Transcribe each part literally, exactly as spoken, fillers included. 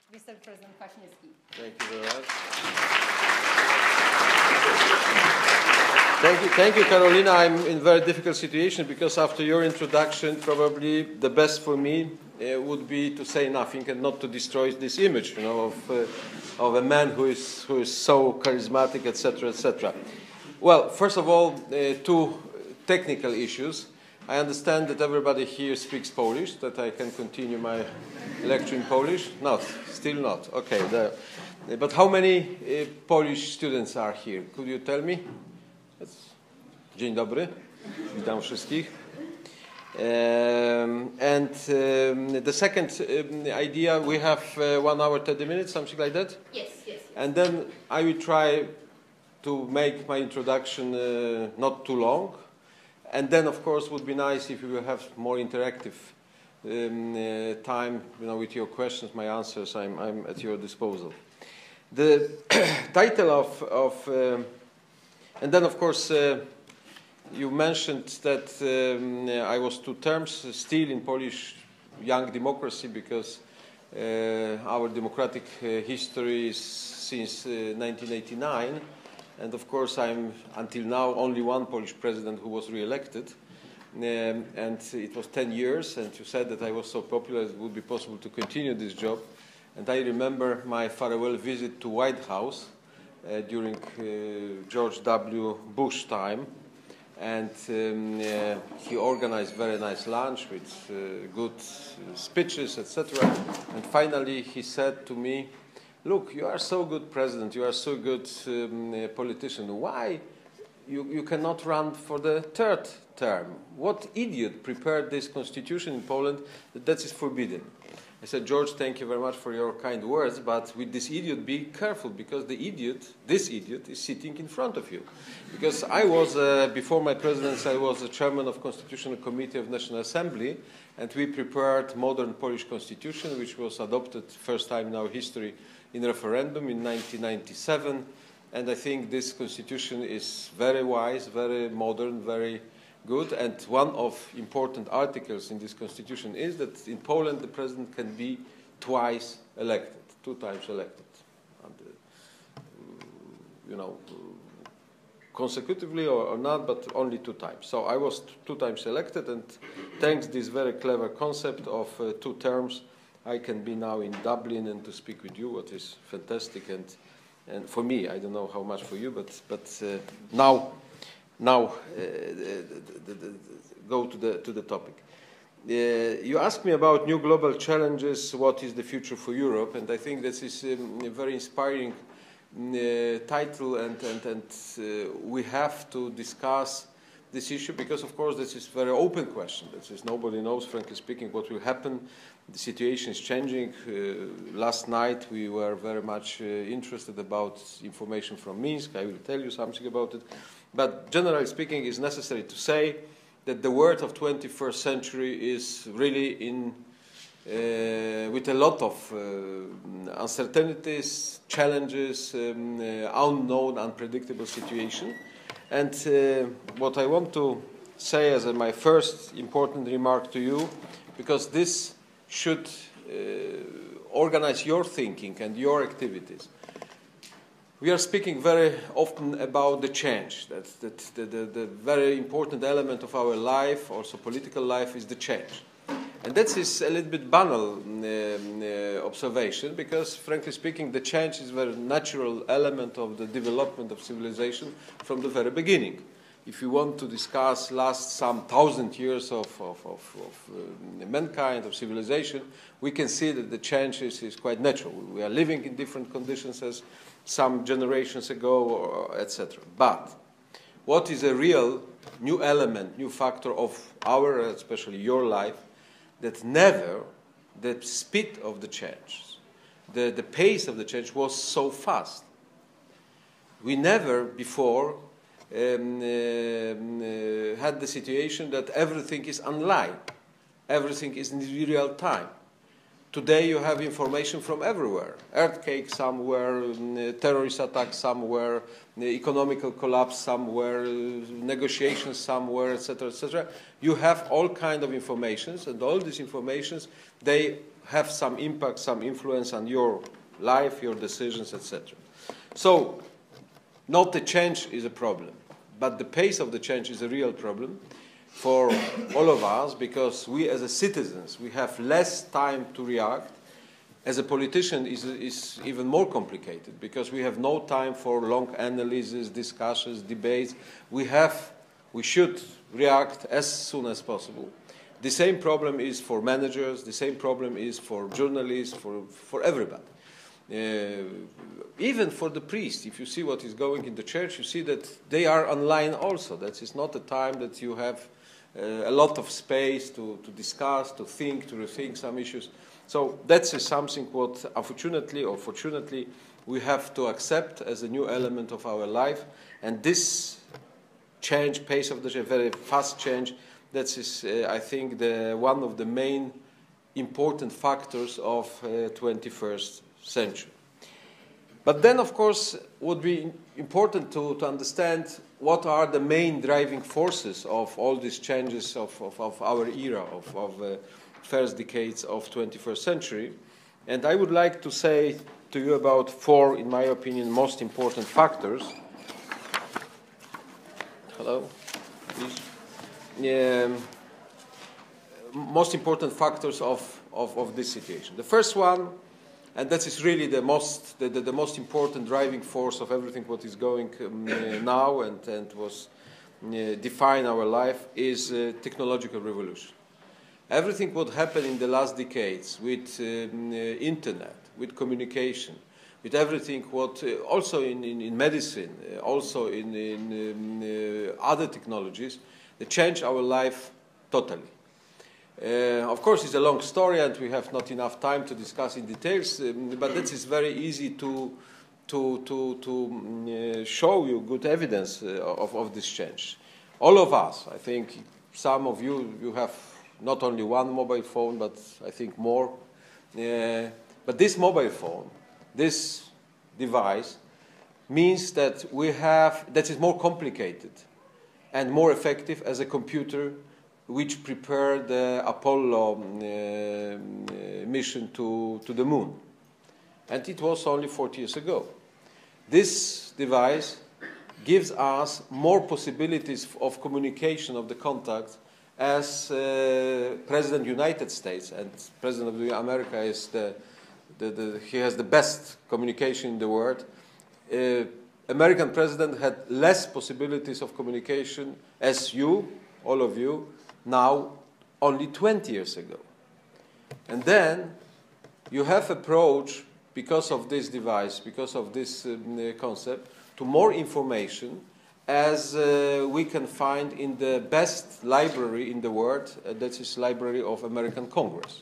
Mister President Kwaśniewski. Thank you very much. Thank you, thank you, Carolina. I'm in a very difficult situation because after your introduction, probably the best for me uh, would be to say nothing and not to destroy this image, you know, of uh, of a man who is who is so charismatic, et cetera, et cetera. Well, first of all, uh, two technical issues. I understand that everybody here speaks Polish, that I can continue my lecture in Polish. Not, still not. Okay. The, but how many uh, Polish students are here? Could you tell me? Dzień dobry. Witam wszystkich. Um, and um, the second um, idea, we have uh, one hour, thirty minutes, something like that? Yes, yes. yes. And then I will try to make my introduction uh, not too long. And then, of course, it would be nice if we will have more interactive um, uh, time, you know, with your questions, my answers. I'm, I'm at your disposal. The title of, of um, and then, of course, uh, you mentioned that um, I was two terms still in Polish young democracy because uh, our democratic uh, history is since uh, nineteen eighty-nine. And of course, I'm until now only one Polish president who was re-elected, um, and it was ten years. And you said that I was so popular it would be possible to continue this job. And I remember my farewell visit to White House uh, during uh, George W. Bush time, and um, uh, he organized very nice lunch with uh, good speeches, et cetera. And finally, he said to me, "Look, you are so good president, you are so good um, uh, politician. Why you, you cannot run for the third term? What idiot prepared this constitution in Poland that that is forbidden?" I said, "George, thank you very much for your kind words, but with this idiot, be careful, because the idiot, this idiot, is sitting in front of you." Because I was, uh, before my presidency, I was the chairman of Constitutional Committee of National Assembly, and we prepared modern Polish constitution, which was adopted first time in our history in referendum in nineteen ninety-seven, and I think this constitution is very wise, very modern, very good. And one of important articles in this constitution is that in Poland the president can be twice elected, two times elected, and, uh, you know, consecutively or, or not, but only two times. So I was two times elected, and thanks to this very clever concept of uh, two terms, I can be now in Dublin and to speak with you, what is fantastic. And and for me, I don't know how much for you, but but uh, now now uh, the, the, the, go to the to the topic. Uh, you asked me about new global challenges. What is the future for Europe? And I think this is um, a very inspiring uh, title, and and and uh, we have to discuss this issue because, of course, this is a very open question. This is nobody knows, frankly speaking, what will happen. The situation is changing. Uh, last night we were very much uh, interested about information from Minsk. I will tell you something about it. But generally speaking, it's necessary to say that the world of twenty-first century is really in uh, with a lot of uh, uncertainties, challenges, um, uh, unknown, unpredictable situation. And uh, what I want to say as a, my first important remark to you, because this should uh, organize your thinking and your activities. We are speaking very often about the change. That, that the, the, the very important element of our life, also political life, is the change. And that is a little bit banal um, uh, observation, because, frankly speaking, the change is a very natural element of the development of civilization from the very beginning. If you want to discuss last some thousand years of, of, of, of uh, mankind, of civilization, we can see that the change is, is quite natural. We are living in different conditions as some generations ago, et cetera. But what is a real new element, new factor of our, especially your life, that never the speed of the change, the, the pace of the change was so fast. We never before Um, uh, uh, had the situation that everything is online, everything is in real time. Today you have information from everywhere: earthquake somewhere, um, terrorist attack somewhere, economical collapse somewhere, negotiations somewhere, et cetera, et cetera. You have all kinds of informations, and all these informations, they have some impact, some influence on your life, your decisions, et cetera. So, not the change is a problem, but the pace of the change is a real problem for all of us, because we as a citizens, we have less time to react. As a politician, is is even more complicated, because we have no time for long analysis, discussions, debates. We have, we should react as soon as possible. The same problem is for managers. The same problem is for journalists, for for everybody. Uh, even for the priest, if you see what is going in the church, you see that they are online also. That is not a time that you have uh, a lot of space to, to discuss, to think, to rethink some issues. So that's uh, something what, unfortunately or fortunately, we have to accept as a new element of our life. And this change, pace of the change, very fast change, that is, uh, I think, the, one of the main important factors of uh, twenty-first century. But then, of course, would be important to, to understand what are the main driving forces of all these changes of, of, of our era, of, of uh, first decades of twenty-first century. And I would like to say to you about four, in my opinion, most important factors. Hello, please. Um, most important factors of, of, of this situation. The first one, and that is really the most, the, the, the most important driving force of everything what is going um, uh, now and, and was uh, define our life, is uh, technological revolution. Everything what happened in the last decades with um, uh, internet, with communication, with everything what, uh, also in, in, in medicine, uh, also in, in um, uh, other technologies, they changed our life totally. Uh, of course, it's a long story, and we have not enough time to discuss in details. Um, but that is very easy to to to to um, uh, show you good evidence uh, of of this change. All of us, I think, some of you you have not only one mobile phone, but I think more. Uh, but this mobile phone, this device, means that we have that is more complicated and more effective as a computer, which prepared the Apollo uh, mission to, to the moon. And it was only forty years ago. This device gives us more possibilities of communication, of the contact, as uh, President of the United States, and President of America is the, the, the, he has the best communication in the world. Uh, American president had less possibilities of communication as you, all of you, now only twenty years ago. And then you have approach, because of this device, because of this um, concept, to more information as uh, we can find in the best library in the world, uh, that is Library of American Congress.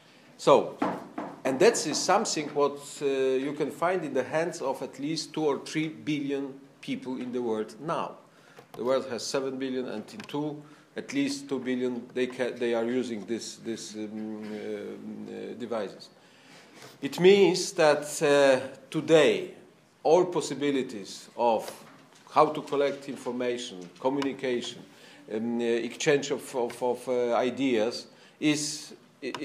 So, and that is something what uh, you can find in the hands of at least two or three billion people in the world now. The world has seven billion, and in two, at least two billion, they, ca they are using this, this um, uh, devices. It means that uh, today, all possibilities of how to collect information, communication, um, uh, exchange of, of, of uh, ideas is,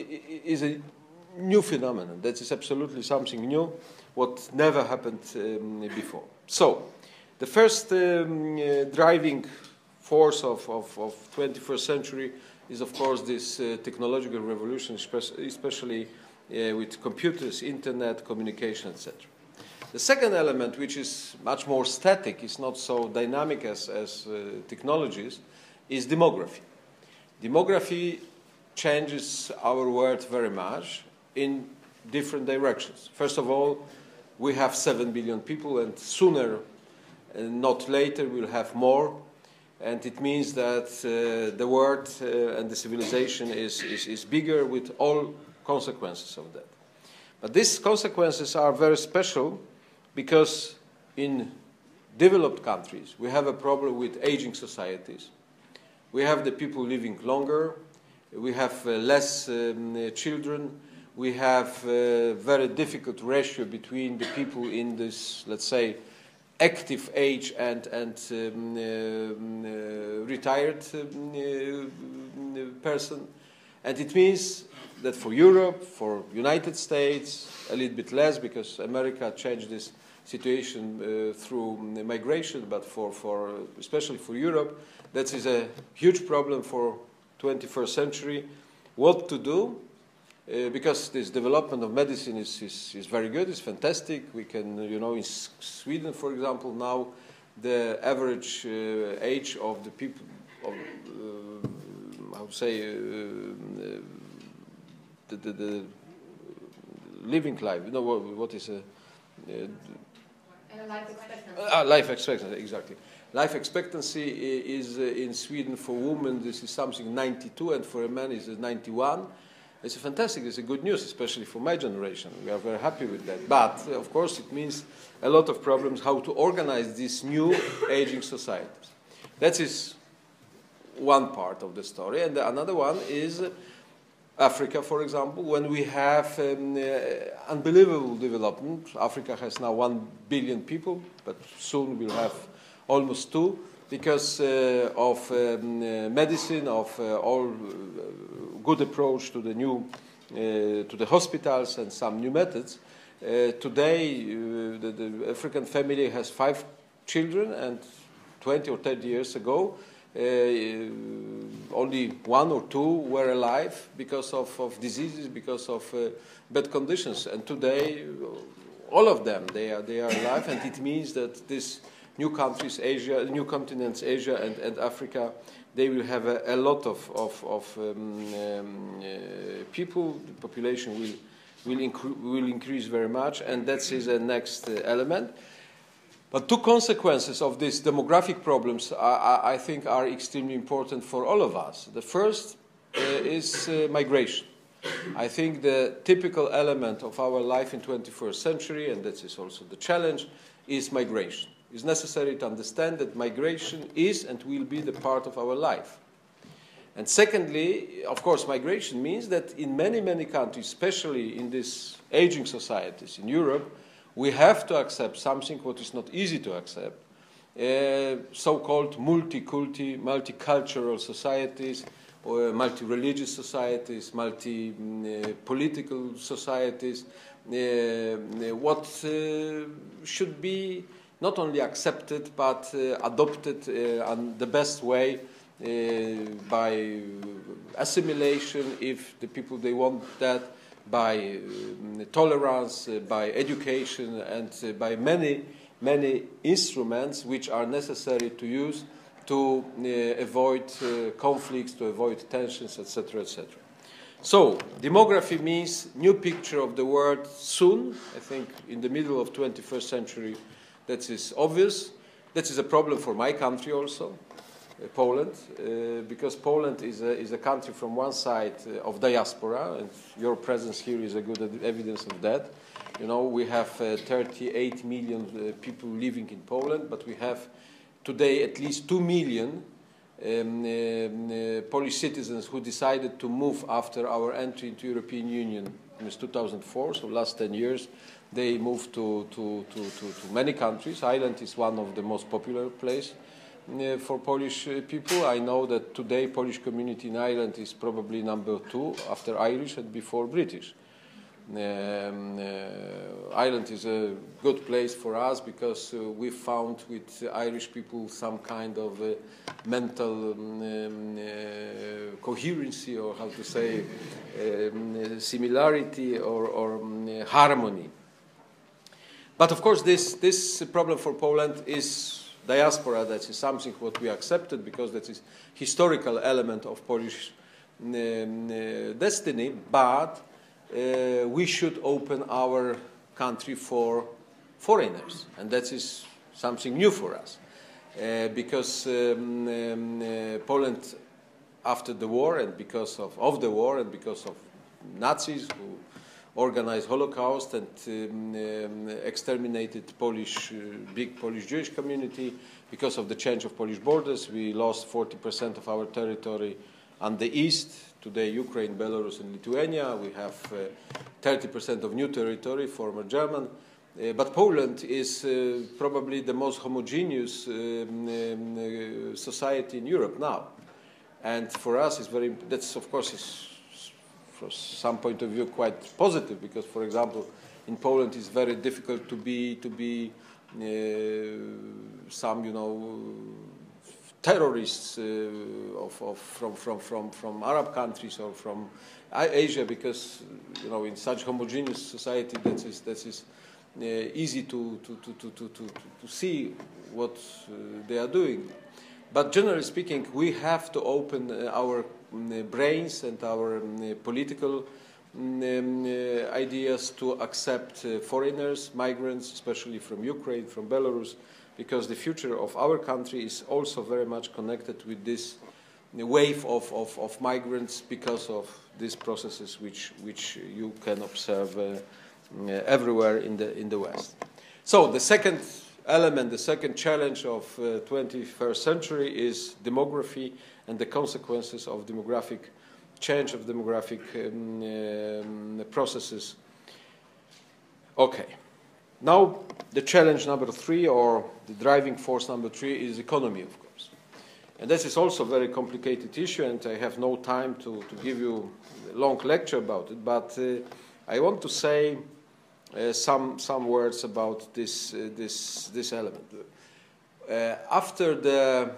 is a new phenomenon. That is absolutely something new, what never happened um, before. So, the first um, uh, driving force of, of, of twenty-first century is, of course, this uh, technological revolution, especially uh, with computers, internet, communication, et cetera. The second element, which is much more static, is not so dynamic as, as uh, technologies, is demography. Demography changes our world very much in different directions. First of all, we have seven billion people, and sooner, uh, not later, we'll have more. And it means that uh, the world uh, and the civilization is, is, is bigger, with all consequences of that. But these consequences are very special, because in developed countries we have a problem with aging societies. We have the people living longer, we have uh, less um, uh, children, we have a very difficult ratio between the people in this, let's say, active age and, and um, uh, uh, retired um, uh, person. And it means that for Europe, for United States, a little bit less because America changed this situation uh, through migration, but for, for especially for Europe, that is a huge problem for twenty-first century. What to do? Uh, because this development of medicine is, is, is very good, it's fantastic. We can, you know, in S Sweden, for example, now the average uh, age of the people, of, uh, I would say, uh, uh, the, the, the living life, you know, what, what is a... Uh, life expectancy. Uh, life expectancy, exactly. Life expectancy is uh, in Sweden for women, this is something ninety-two, and for a man is ninety-one. It's a fantastic, it's a good news, especially for my generation. We are very happy with that. But, uh, of course, it means a lot of problems how to organize these new aging societies. That is one part of the story. And the, another one is Africa, for example, when we have um, uh, unbelievable development. Africa has now one billion people, but soon we'll have almost two, because uh, of um, uh, medicine, of uh, all uh, good approach to the new, uh, to the hospitals and some new methods. Uh, today, uh, the, the African family has five children, and twenty or thirty years ago, uh, only one or two were alive because of, of diseases, because of uh, bad conditions. And today, all of them, they are, they are alive, and it means that this new countries, Asia, new continents, Asia and, and Africa, they will have a, a lot of, of, of um, um, uh, people. The population will, will, incre will increase very much, and that is the next uh, element. But two consequences of these demographic problems, I, I think, are extremely important for all of us. The first uh, is uh, migration. I think the typical element of our life in twenty-first century, and that is also the challenge, is migration. It's necessary to understand that migration is and will be the part of our life. And secondly, of course, migration means that in many, many countries, especially in these aging societies in Europe, we have to accept something what is not easy to accept, uh, so-called multi-culti, multicultural societies, or multi-religious societies, multi-political societies, uh, what uh, should be not only accepted, but uh, adopted uh, in the best way uh, by assimilation, if the people, they want that, by uh, tolerance, uh, by education, and uh, by many, many instruments which are necessary to use to uh, avoid uh, conflicts, to avoid tensions, et cetera, et cetera. So, demography means new picture of the world soon, I think in the middle of twenty-first century. That is obvious. That is a problem for my country also, uh, Poland, uh, because Poland is a, is a country from one side uh, of diaspora, and your presence here is a good evidence of that. You know, we have uh, thirty-eight million uh, people living in Poland, but we have today at least two million um, uh, Polish citizens who decided to move after our entry into European Union in two thousand four, so last ten years. They moved to, to, to, to, to many countries. Ireland is one of the most popular places uh, for Polish uh, people. I know that today Polish community in Ireland is probably number two after Irish and before British. Um, uh, Ireland is a good place for us because uh, we found with uh, Irish people some kind of uh, mental um, uh, coherency, or how to say, um, similarity or, or um, harmony. But of course, this, this problem for Poland is diaspora. That is something what we accepted because that is historical element of Polish um, uh, destiny. But uh, we should open our country for foreigners, and that is something new for us, uh, because um, um, uh, Poland, after the war and because of, of the war and because of Nazis who organized Holocaust and um, um, exterminated Polish, uh, big Polish Jewish community. Because of the change of Polish borders, we lost forty percent of our territory on the east. Today, Ukraine, Belarus, and Lithuania. We have uh, thirty percent of new territory, former German. Uh, but Poland is uh, probably the most homogeneous um, um, uh, society in Europe now. And for us, it's very, that's of course is from some point of view, quite positive, because, for example, in Poland it's very difficult to be to be uh, some, you know, terrorists uh, of, of from from from from Arab countries or from Asia, because, you know, in such homogeneous society that is that is uh, easy to to, to, to, to, to to see what uh, they are doing. But generally speaking, we have to open uh, our um, brains and our um, political um, uh, ideas to accept uh, foreigners, migrants, especially from Ukraine, from Belarus, because the future of our country is also very much connected with this wave of, of, of migrants, because of these processes which, which you can observe uh, uh, everywhere in the, in the West. So the second element, the second challenge of the uh, twenty-first century is demography and the consequences of demographic change, of demographic um, um, processes. Okay. Now, the challenge number three, or the driving force number three, is economy, of course. And this is also a very complicated issue, and I have no time to, to give you a long lecture about it, but uh, I want to say uh, some, some words about this, uh, this, this element. Uh, after the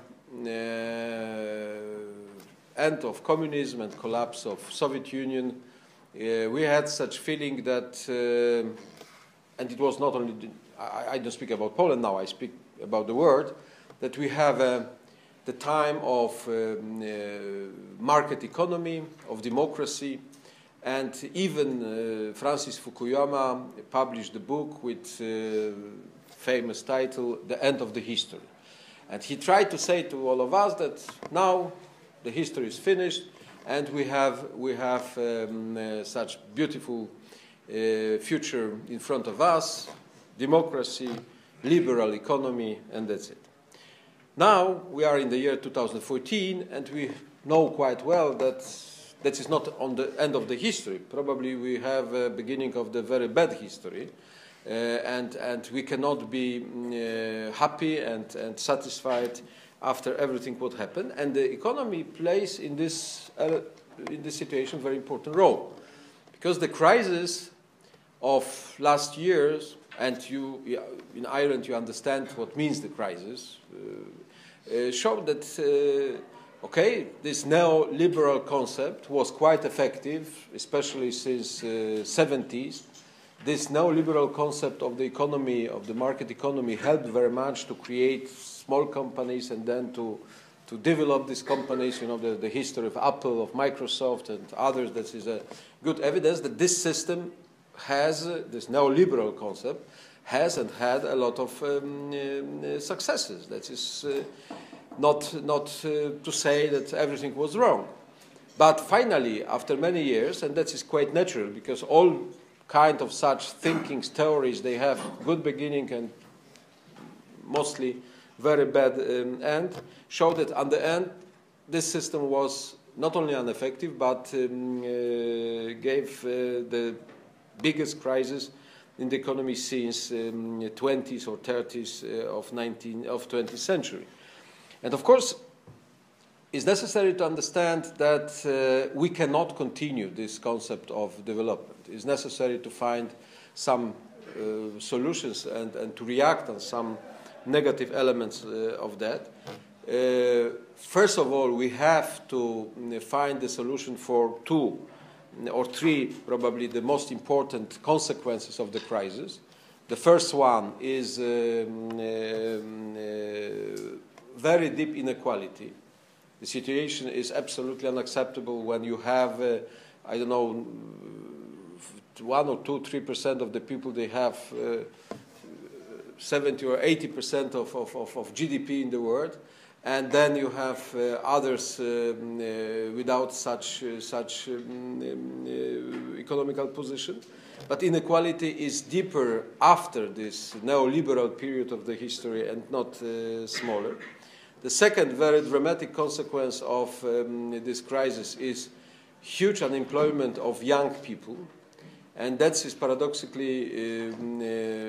uh, end of communism and collapse of Soviet Union, uh, we had such feeling that uh, and it was not only, the, I, I don't speak about Poland now, I speak about the world, that we have uh, the time of um, uh, market economy, of democracy, and even uh, Francis Fukuyama published a book with uh, famous title, The End of the History. And he tried to say to all of us that now the history is finished, and we have, we have um, uh, such beautiful Uh, future in front of us, democracy, liberal economy, and that's it. Now we are in the year two thousand fourteen, and we know quite well that that is not on the end of the history. Probably we have a beginning of the very bad history, uh, and and we cannot be uh, happy and, and satisfied after everything what happened. And the economy plays in this uh, in this situation a very important role, because the crisis of last years, and you in Ireland you understand what means the crisis, uh, uh, showed that uh, okay, this neoliberal concept was quite effective, especially since the uh, seventies. This neoliberal concept of the economy, of the market economy, helped very much to create small companies and then to to develop these companies. You know, the, the history of Apple, of Microsoft, and others. That is a good evidence that this system has, uh, this neoliberal concept, has and had a lot of um, uh, successes. That is uh, not, not uh, to say that everything was wrong. But finally, after many years, and that is quite natural, because all kind of such thinkings, theories, they have good beginning and mostly very bad um, end, show that at the end, this system was not only ineffective, but um, uh, gave uh, the biggest crisis in the economy since um, twenties or thirties uh, of nineteen of twentieth century. And of course, it's necessary to understand that uh, we cannot continue this concept of development. It's necessary to find some uh, solutions and, and to react on some negative elements uh, of that. Uh, first of all, we have to find the solution for two or three, probably the most important consequences of the crisis. The first one is um, um, uh, very deep inequality. The situation is absolutely unacceptable when you have, uh, I don't know, one or two, three percent of the people, they have uh, seventy or eighty percent of, of, of, of G D P in the world. And then you have uh, others um, uh, without such, uh, such um, uh, economical position. But inequality is deeper after this neoliberal period of the history and not uh, smaller. The second very dramatic consequence of um, this crisis is huge unemployment of young people. And that is paradoxically um,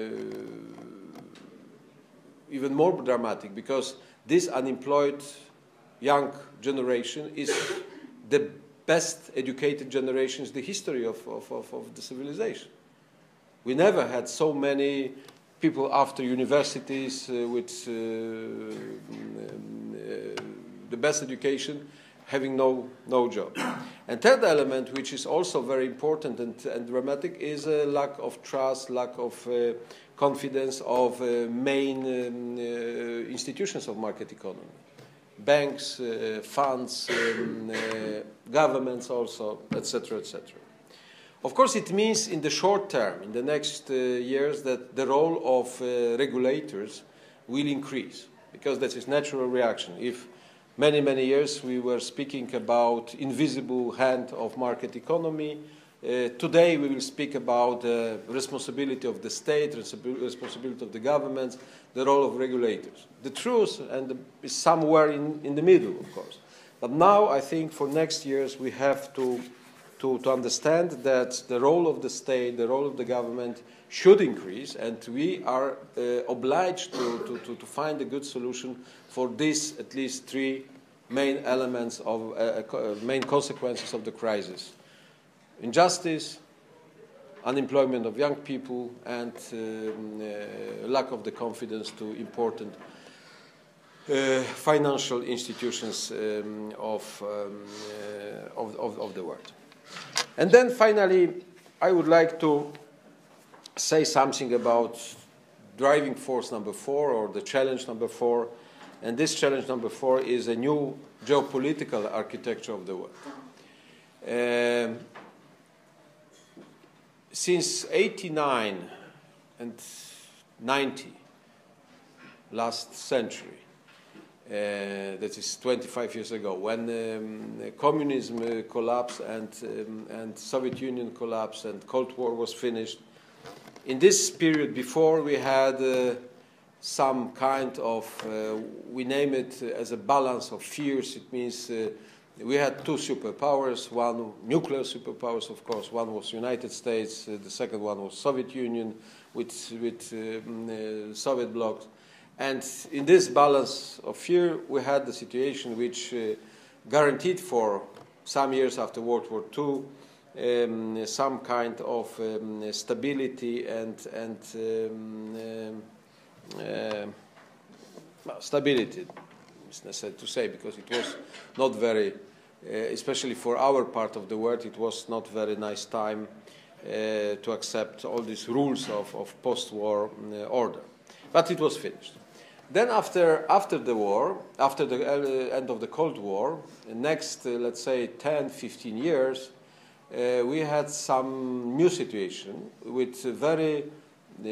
uh, even more dramatic, because this unemployed young generation is the best educated generations in the history of, of, of, of the civilization. We never had so many people after universities uh, with uh, um, uh, the best education having no, no job. And third element, which is also very important and, and dramatic, is a lack of trust, lack of uh, confidence of uh, main um, uh, institutions of market economy. Banks, uh, funds, um, uh, governments also, et cetera, et cetera. Of course, it means in the short term, in the next uh, years, that the role of uh, regulators will increase, because that is natural reaction. If many, many years we were speaking about invisible hand of market economy, uh, today we will speak about the uh, responsibility of the state, responsibility of the governments, the role of regulators. The truth and the, is somewhere in, in the middle, of course. But now I think for next years we have to To, to understand that the role of the state, the role of the government should increase, and we are uh, obliged to, to, to, to find a good solution for these at least three main elements of uh, uh, main consequences of the crisis: injustice, unemployment of young people, and um, uh, lack of the confidence to important uh, financial institutions um, of, um, uh, of, of, of the world. And then finally, I would like to say something about driving force number four, or the challenge number four. And this challenge number four is a new geopolitical architecture of the world. Um, since eighty-nine and ninety, last century, Uh, that is twenty-five years ago, when um, communism uh, collapsed and, um, and Soviet Union collapsed and Cold War was finished. In this period before, we had uh, some kind of, uh, we name it as a balance of fears. It means uh, we had two superpowers, one nuclear superpowers, of course. One was United States, uh, the second one was Soviet Union with, with um, uh, Soviet blocs. And in this balance of fear, we had the situation which uh, guaranteed for some years after World War Two um, some kind of um, stability and, and um, um, uh, stability, it's necessary to say, because it was not very, uh, especially for our part of the world, it was not very nice time uh, to accept all these rules of, of post-war uh, order. But it was finished. Then after, after the war, after the uh, end of the Cold War, next, uh, let's say, ten, fifteen years, uh, we had some new situation with a very uh,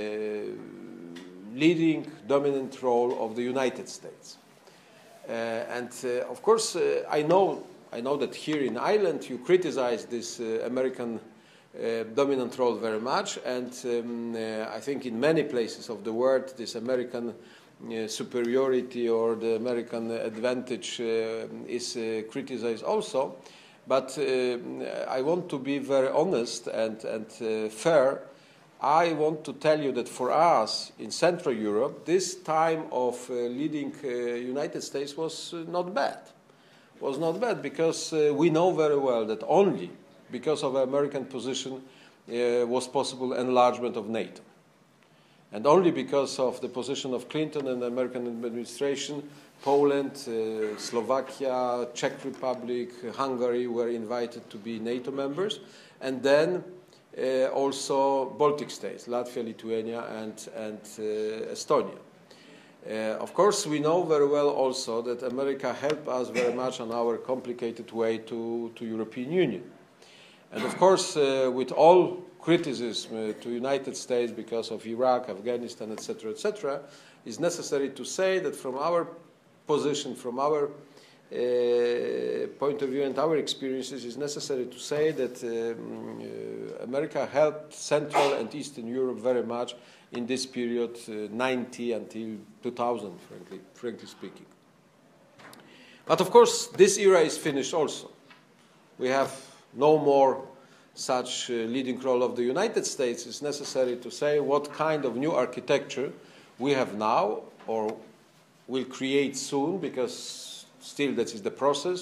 leading, dominant role of the United States. Uh, and, uh, of course, uh, I know, I know that here in Ireland you criticize this uh, American uh, dominant role very much, and um, uh, I think in many places of the world this American Uh, superiority or the American advantage uh, is uh, criticized also. But uh, I want to be very honest and, and uh, fair. I want to tell you that for us in Central Europe, this time of uh, leading uh, United States was uh, not bad. Was not bad because uh, we know very well that only because of American position uh, was possible enlargement of NATO. And only because of the position of Clinton and the American administration, Poland, uh, Slovakia, Czech Republic, Hungary were invited to be NATO members. And then uh, also Baltic states, Latvia, Lithuania, and, and uh, Estonia. Uh, of course, we know very well also that America helped us very much on our complicated way to, to European Union. And of course, uh, with all criticism uh, to United States because of Iraq, Afghanistan, et cetera, et cetera, is necessary to say that from our position, from our uh, point of view and our experiences, it's necessary to say that um, uh, America helped Central and Eastern Europe very much in this period, uh, ninety until two thousand, frankly, frankly speaking. But of course, this era is finished also. We have no more such uh, leading role of the United States. It's necessary to say what kind of new architecture we have now or will create soon, because still that is the process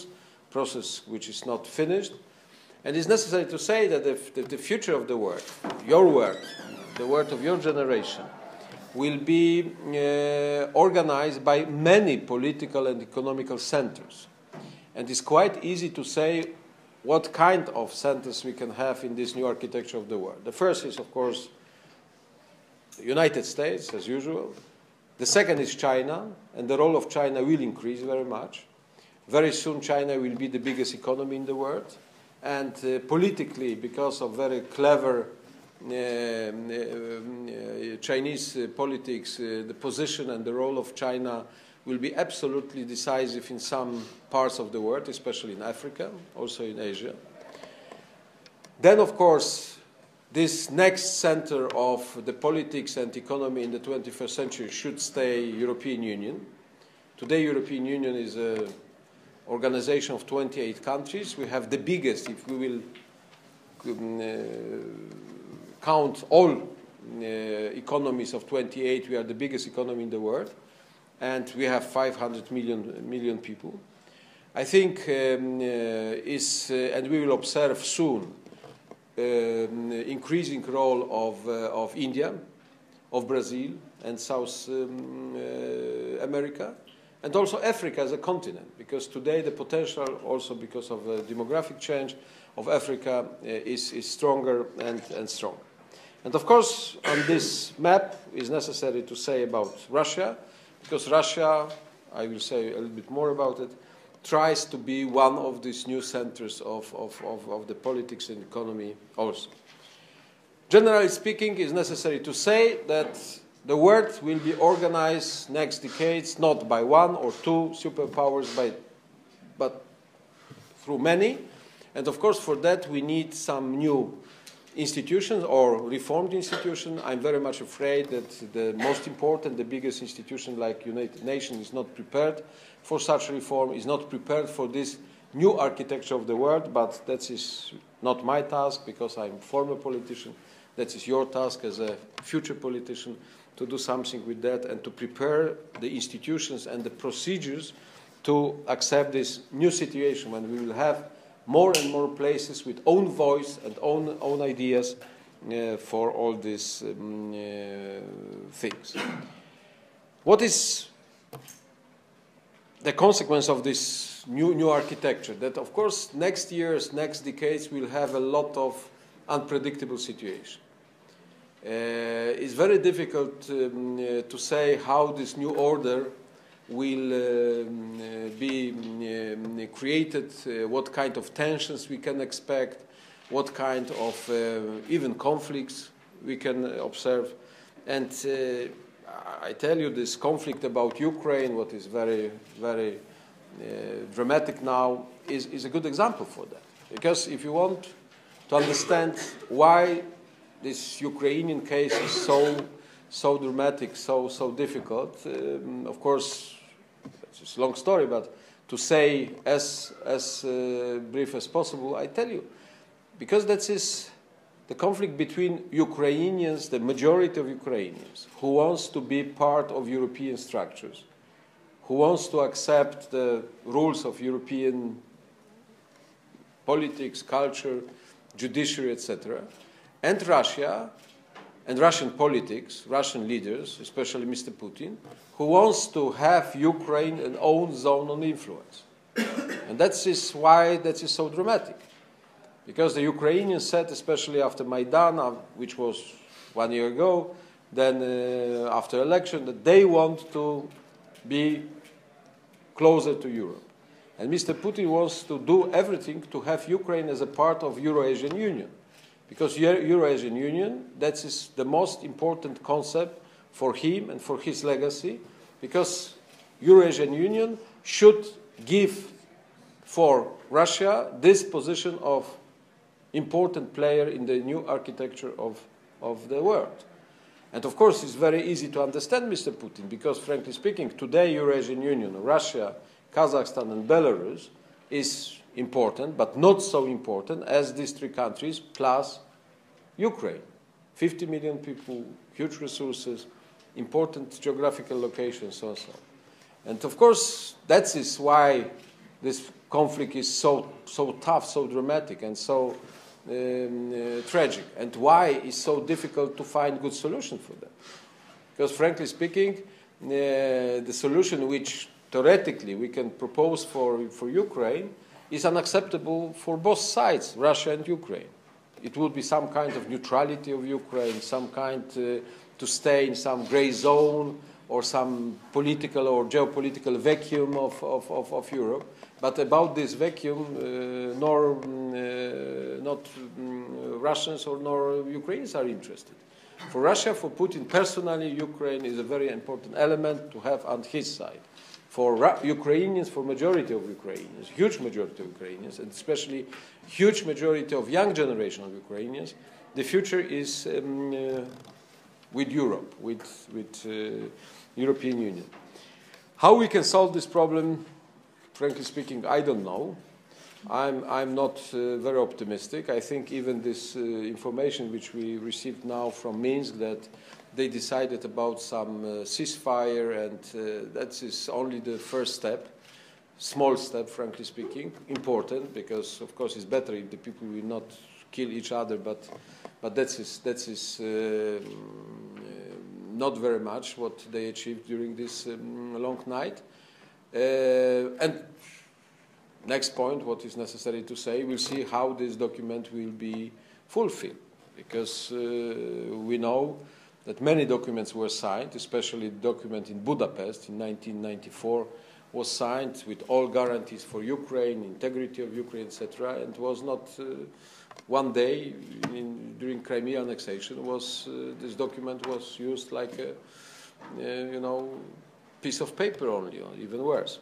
process which is not finished. And it's necessary to say that if the, the future of the world, your world, the world of your generation, will be uh, organized by many political and economical centers. And it's quite easy to say what kind of centers we can have in this new architecture of the world. The first is, of course, the United States, as usual. The second is China, and the role of China will increase very much. Very soon, China will be the biggest economy in the world. And uh, politically, because of very clever uh, uh, Chinese uh, politics, uh, the position and the role of China will be absolutely decisive in some parts of the world, especially in Africa, also in Asia. Then, of course, this next center of the politics and economy in the twenty-first century should stay European Union. Today, European Union is an organization of twenty-eight countries. We have the biggest, if we will um, uh, count all uh, economies of twenty-eight, we are the biggest economy in the world. And we have five hundred million, million people. I think um, uh, is, uh, and we will observe soon, um, increasing role of, uh, of India, of Brazil, and South um, uh, America, and also Africa as a continent, because today the potential, also because of uh, demographic change of Africa, uh, is, is stronger and, and stronger. And of course, on this map is necessary to say about Russia, because Russia, I will say a little bit more about it, tries to be one of these new centers of, of, of, of the politics and economy also. Generally speaking, it's necessary to say that the world will be organized next decades not by one or two superpowers, by, but through many. And of course, for that, we need some new institutions or reformed institutions. I'm very much afraid that the most important, the biggest institution like United Nations is not prepared for such reform, is not prepared for this new architecture of the world, but that is not my task because I'm a former politician. That is your task as a future politician to do something with that and to prepare the institutions and the procedures to accept this new situation when we will have more and more places with own voice and own, own ideas uh, for all these um, uh, things. What is the consequence of this new, new architecture? That, of course, next years, next decades, we'll have a lot of unpredictable situations. Uh, it's very difficult um, uh, to say how this new order will uh, be um, created, uh, what kind of tensions we can expect, what kind of uh, even conflicts we can observe. And uh, I tell you, this conflict about Ukraine, what is very, very uh, dramatic now, is, is a good example for that. Because if you want to understand why this Ukrainian case is so, so dramatic, so, so difficult, um, of course, it's a long story, but to say as, as uh, brief as possible, I tell you, because that is the conflict between Ukrainians, the majority of Ukrainians, who wants to be part of European structures, who wants to accept the rules of European politics, culture, judiciary, et cetera, and Russia, and Russian politics, Russian leaders, especially Mister Putin, who wants to have Ukraine an own zone of influence. And that is why that is so dramatic. Because the Ukrainians said, especially after Maidan, which was one year ago, then uh, after election, that they want to be closer to Europe. And Mister Putin wants to do everything to have Ukraine as a part of Euro-Asian Union. Because Euro-Asian Union, that is the most important concept for him and for his legacy, because Euro-Asian Union should give for Russia this position of important player in the new architecture of, of the world. And of course, it's very easy to understand Mister Putin, because frankly speaking, today Euro-Asian Union, Russia, Kazakhstan and Belarus is important, but not so important as these three countries plus Ukraine. fifty million people, huge resources, important geographical locations, so on. So. And of course, that is why this conflict is so, so tough, so dramatic, and so um, uh, tragic, and why it's so difficult to find good solution for them. Because frankly speaking, uh, the solution which theoretically we can propose for, for Ukraine is unacceptable for both sides, Russia and Ukraine. It would be some kind of neutrality of Ukraine, some kind uh, to stay in some gray zone or some political or geopolitical vacuum of, of, of, of Europe. But about this vacuum, uh, nor uh, not um, Russians or nor Ukrainians are interested. For Russia, for Putin personally, Ukraine is a very important element to have on his side. For Ra Ukrainians, for majority of Ukrainians, huge majority of Ukrainians, and especially huge majority of young generation of Ukrainians, the future is um, uh, with Europe, with, with uh, European Union. How we can solve this problem, frankly speaking, I don't know. I'm, I'm not uh, very optimistic. I think even this uh, information which we received now from Minsk, that they decided about some uh, ceasefire, and uh, that is only the first step, small step, frankly speaking, important, because of course it's better if the people will not kill each other, but, but that is, that is uh, not very much what they achieved during this um, long night. Uh, and next point, what is necessary to say, we'll see how this document will be fulfilled, because uh, we know that many documents were signed, especially the document in Budapest in nineteen ninety-four was signed with all guarantees for Ukraine, integrity of Ukraine, et cetera, and was not uh, one day in, during Crimea annexation was uh, this document was used like a uh, you know piece of paper only, or even worse.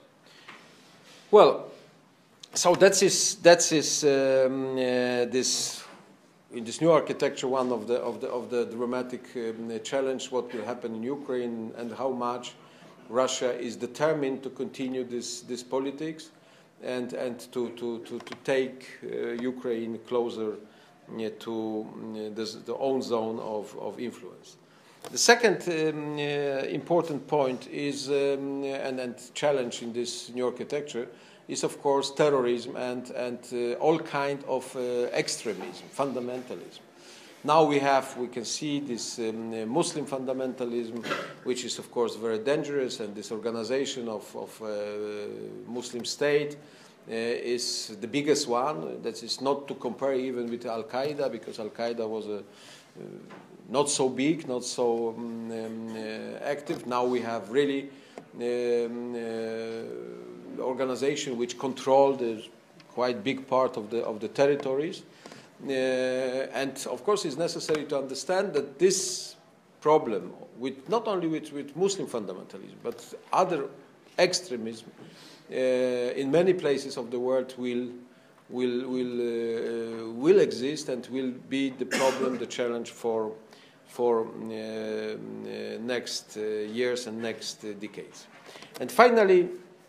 Well, so that's is that's is um, uh, this. In this new architecture, one of the of the of the dramatic um, challenge, what will happen in Ukraine and how much Russia is determined to continue this this politics, and and to to to, to take uh, Ukraine closer uh, to uh, this, the own zone of of influence. The second um, uh, important point is um, and and challenge in this new architecture is, of course, terrorism and, and uh, all kind of uh, extremism, fundamentalism. Now we have, we can see this um, uh, Muslim fundamentalism, which is, of course, very dangerous, and this organization of, of uh, Muslim state uh, is the biggest one. That is not to compare even with Al-Qaeda, because Al-Qaeda was a, uh, not so big, not so um, um, uh, active. Now we have really um, uh, organization which controlled a quite big part of the of the territories, uh, and of course it's necessary to understand that this problem, with not only with, with Muslim fundamentalism but other extremism uh, in many places of the world will will will uh, will exist and will be the problem, the challenge for for uh, uh, next uh, years and next uh, decades. And finally,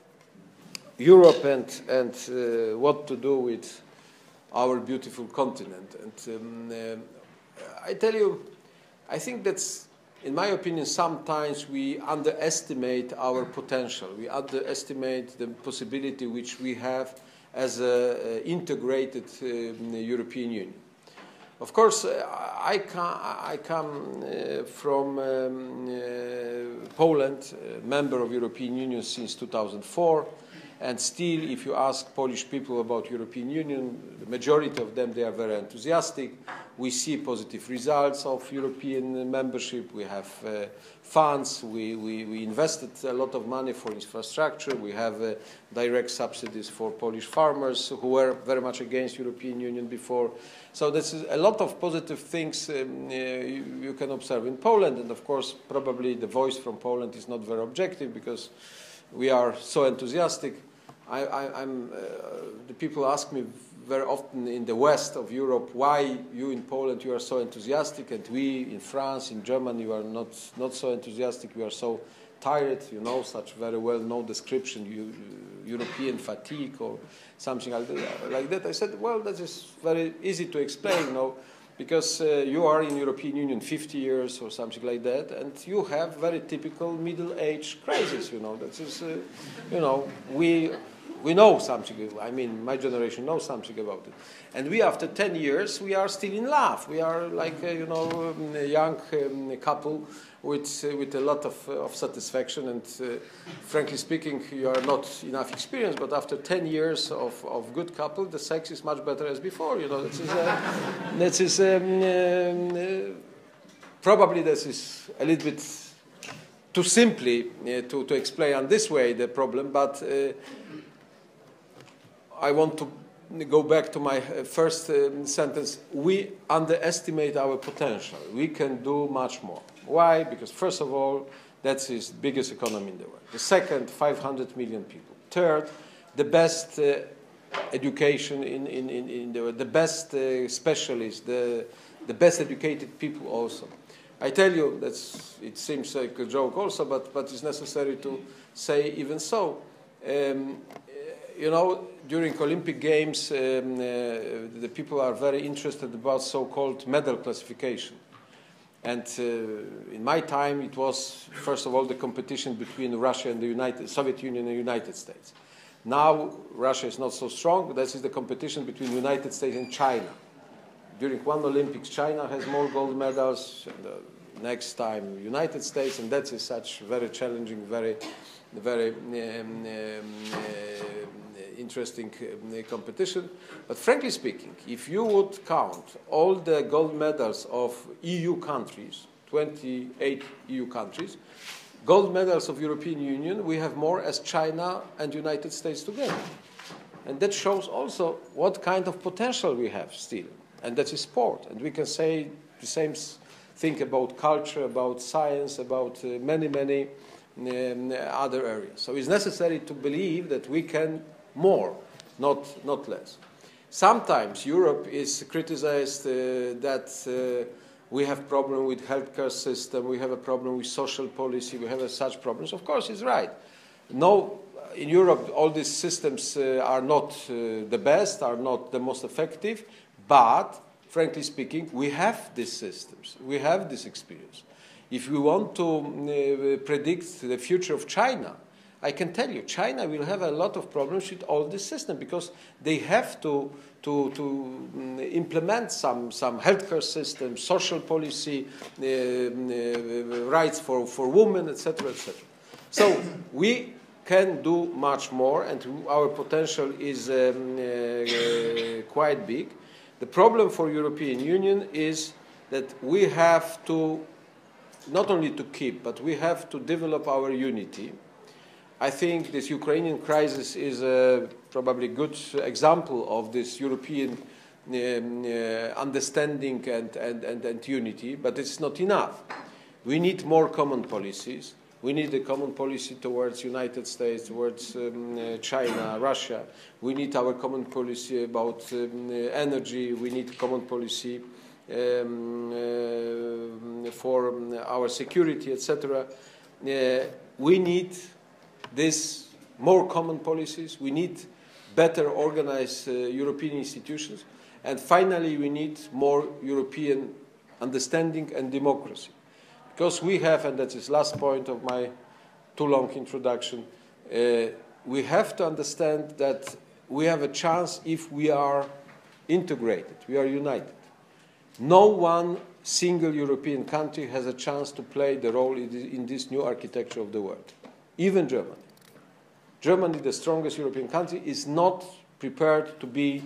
Europe and, and uh, what to do with our beautiful continent. And um, uh, I tell you, I think that's, in my opinion, sometimes we underestimate our potential. We underestimate the possibility which we have as an integrated uh, European Union. Of course, uh, I, come, I come uh, from um, uh, Poland, a member of European Union since two thousand four. And still, if you ask Polish people about European Union, the majority of them, they are very enthusiastic. We see positive results of European membership. We have uh, funds. We, we, we invested a lot of money for infrastructure. We have uh, direct subsidies for Polish farmers who were very much against European Union before. So this is a lot of positive things um, uh, you, you can observe in Poland. And of course, probably the voice from Poland is not very objective because we are so enthusiastic. I, I, I'm, uh, the people ask me very often in the west of Europe, why you in Poland, you are so enthusiastic, and we in France, in Germany, you are not, not so enthusiastic, we are so tired, you know, such very well-known description, you, European fatigue or something like that. I said, well, that is very easy to explain, you know, because uh, you are in European Union fifty years or something like that, and you have very typical middle-age crisis, you know. That is, uh, you know, we... we know something. I mean, my generation knows something about it. And we, after ten years, we are still in love. We are like, uh, you know, um, a young um, couple with, uh, with a lot of, uh, of satisfaction. And uh, frankly speaking, you are not enough experience, but after ten years of, of good couple, the sex is much better as before. You know, this is, uh, this is um, uh, probably this is a little bit too simply uh, to, to explain on this way the problem, but uh, I want to go back to my first uh, sentence. We underestimate our potential. We can do much more. Why? Because first of all, that's the biggest economy in the world. The second, five hundred million people. Third, the best uh, education in, in, in, in the world, the best uh, specialists, the, the best educated people also. I tell you, that's, it seems like a joke also, but, but it's necessary to say even so. Um, you know, during Olympic Games, um, uh, the people are very interested about so-called medal classification. And uh, in my time, it was, first of all, the competition between Russia and the United, Soviet Union and the United States. Now, Russia is not so strong, but this is the competition between the United States and China. During one Olympics, China has more gold medals, and the next time, United States, and that is such very challenging, very, very um, um, uh, interesting uh, competition. But frankly speaking, if you would count all the gold medals of E U countries, twenty-eight E U countries, gold medals of European Union, we have more as China and United States together. And that shows also what kind of potential we have still. And that is sport. And we can say the same thing about culture, about science, about uh, many, many um, other areas. So it's necessary to believe that we can more, not, not less. Sometimes Europe is criticized uh, that uh, we have problem with healthcare system, we have a problem with social policy, we have uh, such problems. Of course, it's right. No, in Europe, all these systems uh, are not uh, the best, are not the most effective. But, frankly speaking, we have these systems. We have this experience. If we want to uh, predict the future of China, I can tell you, China will have a lot of problems with all this system because they have to, to, to um, implement some, some healthcare system, social policy, uh, uh, rights for, for women, et cetera, et cetera. So we can do much more, and our potential is um, uh, quite big. The problem for European Union is that we have to, not only to keep, but we have to develop our unity. I think this Ukrainian crisis is a probably good example of this European um, uh, understanding and, and, and, and unity, but it's not enough. We need more common policies. We need a common policy towards United States, towards um, uh, China, Russia. We need our common policy about um, uh, energy. We need common policy um, uh, for um, our security, et cetera. Uh, we need this more common policies. We need better organized uh, European institutions. And finally, we need more European understanding and democracy. Because we have, and that's the last point of my too long introduction, uh, we have to understand that we have a chance if we are integrated, we are united. No one single European country has a chance to play the role in this new architecture of the world, even Germany. Germany, the strongest European country, is not prepared to be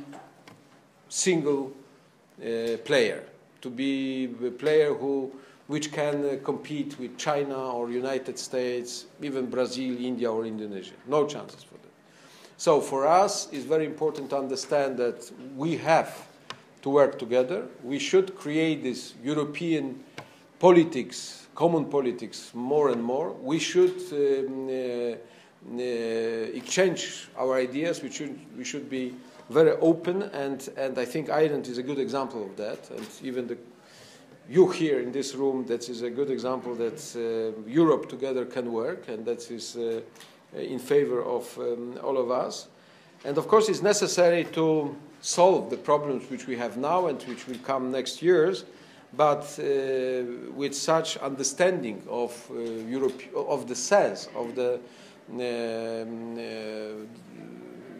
single uh, player, to be a player who which can uh, compete with China or United States, even Brazil, India, or Indonesia. No chances for that. So for us, it's very important to understand that we have to work together. We should create this European politics, common politics, more and more. We should um, uh, uh, exchange our ideas. We should, we should be very open, and, and I think Ireland is a good example of that, and even the you here in this room, that is a good example that uh, Europe together can work, and that is uh, in favor of um, all of us. And of course, it's necessary to solve the problems which we have now and which will come next years, but uh, with such understanding of uh, Europe, of the sense of the um, uh,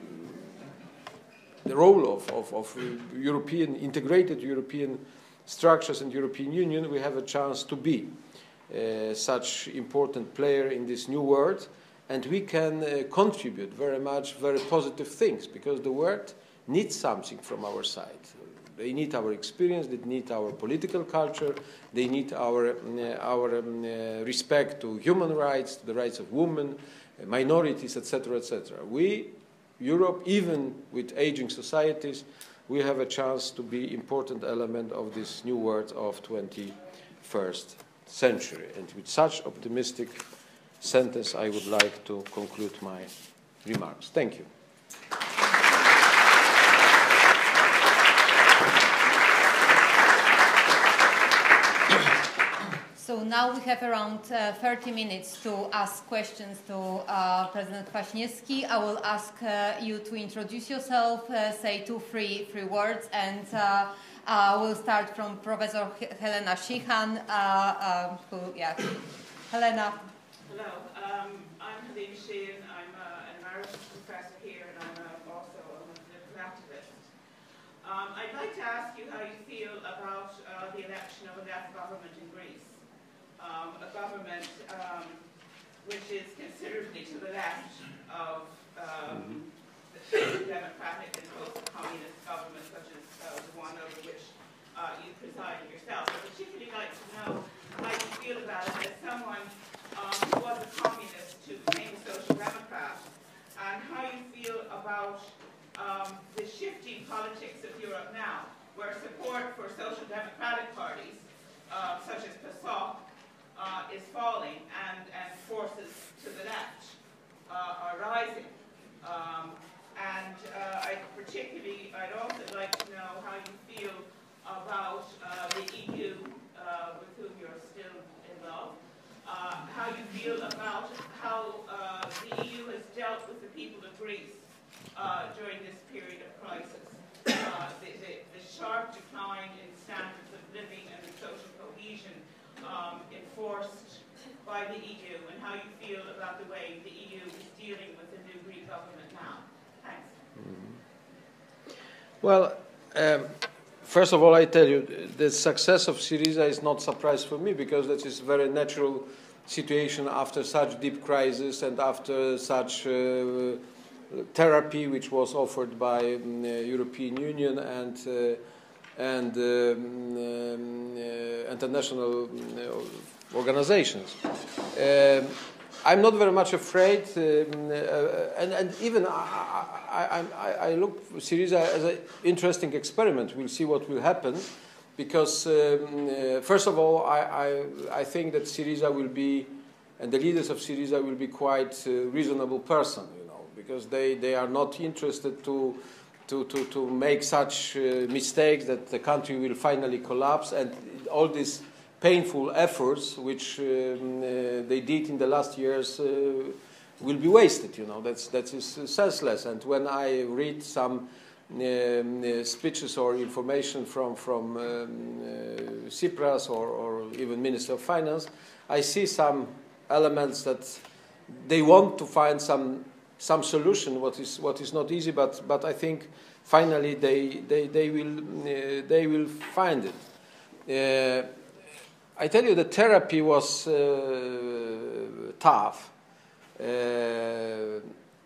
the role of, of, of European, integrated European structures and European Union, we have a chance to be uh, such important player in this new world, and we can uh, contribute very much, very positive things, because the world needs something from our side. They need our experience, they need our political culture, they need our, uh, our um, uh, respect to human rights, to the rights of women, uh, minorities, et cetera, et cetera. We, Europe, even with aging societies, we have a chance to be important element of this new world of twenty-first century. And with such optimistic sentence, I would like to conclude my remarks. Thank you. So now we have around uh, thirty minutes to ask questions to uh, President Kwaśniewski. I will ask uh, you to introduce yourself, uh, say two, three, three words, and uh, uh, we'll start from Professor Helena Sheehan. Uh, uh, who, yeah, Helena. Hello, um, I'm Helena Sheehan. I'm uh, an emeritus professor here, and I'm uh, also a political activist. Um, I'd like to ask you how you feel about uh, the election of a left government in Greece. Um, a government um, which is considerably to the left of um, the democratic and post-communist governments, such as uh, the one over which uh, you preside yourself. I'd particularly like to know how you feel about it as someone um, who was a communist who became a social democrat, and how you feel about um, the shifting politics of Europe now, where support for social democratic parties, uh, such as PASOK, Uh, is falling, and, and forces to the left uh, are rising. Um, and uh, I particularly, I'd also like to know how you feel about uh, the E U, uh, with whom you're still involved, uh, how you feel about how uh, the E U has dealt with the people of Greece uh, during this period of crisis. Uh, the, the, the sharp decline in standards of living and the social cohesion Um, enforced by the E U, and how you feel about the way the E U is dealing with the new Greek government now. Thanks. Mm-hmm. Well, um, first of all, I tell you, the success of Syriza is not a surprise for me, because that is a very natural situation after such deep crisis and after such uh, therapy which was offered by um, the European Union and uh, and um, um, uh, international uh, organizations. Um, I'm not very much afraid, um, uh, and, and even I, I, I, I look at Syriza as an interesting experiment. We'll see what will happen, because um, uh, first of all, I, I, I think that Syriza will be, and the leaders of Syriza will be quite a reasonable person, you know, because they, they are not interested to To, to, to make such uh, mistakes that the country will finally collapse, and all these painful efforts which um, uh, they did in the last years uh, will be wasted. You know, that's that is senseless. And when I read some um, uh, speeches or information from from um, uh, Tsipras or, or even Minister of Finance, I see some elements that they want to find some. some solution, what is what is not easy, but but I think finally they they they will uh, they will find it. Uh, I tell you, the therapy was uh, tough, uh,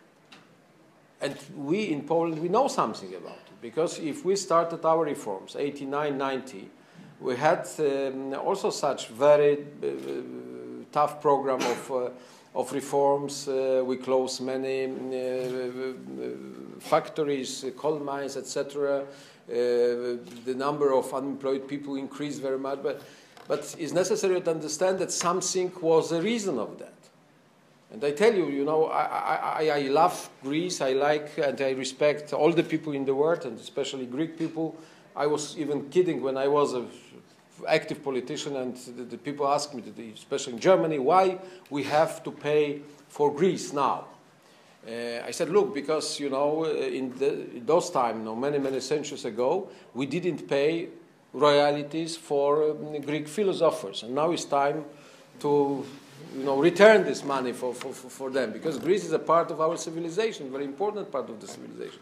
and we in Poland we know something about it, because if we started our reforms eighty-nine ninety, we had um, also such very uh, tough program of. Uh, of reforms. Uh, we closed many uh, factories, uh, coal mines, et cetera. Uh, the number of unemployed people increased very much, but, but it's necessary to understand that something was the reason of that. And I tell you, you know, I, I, I love Greece, I like and I respect all the people in the world, and especially Greek people. I was even kidding when I was a active politician, and the, the people ask me, especially in Germany, why we have to pay for Greece now. Uh, I said, look, because, you know, in, the, in those times, you know, many, many centuries ago, we didn't pay royalties for um, Greek philosophers, and now it's time to, you know, return this money for, for, for them, because Greece is a part of our civilization, very important part of the civilization.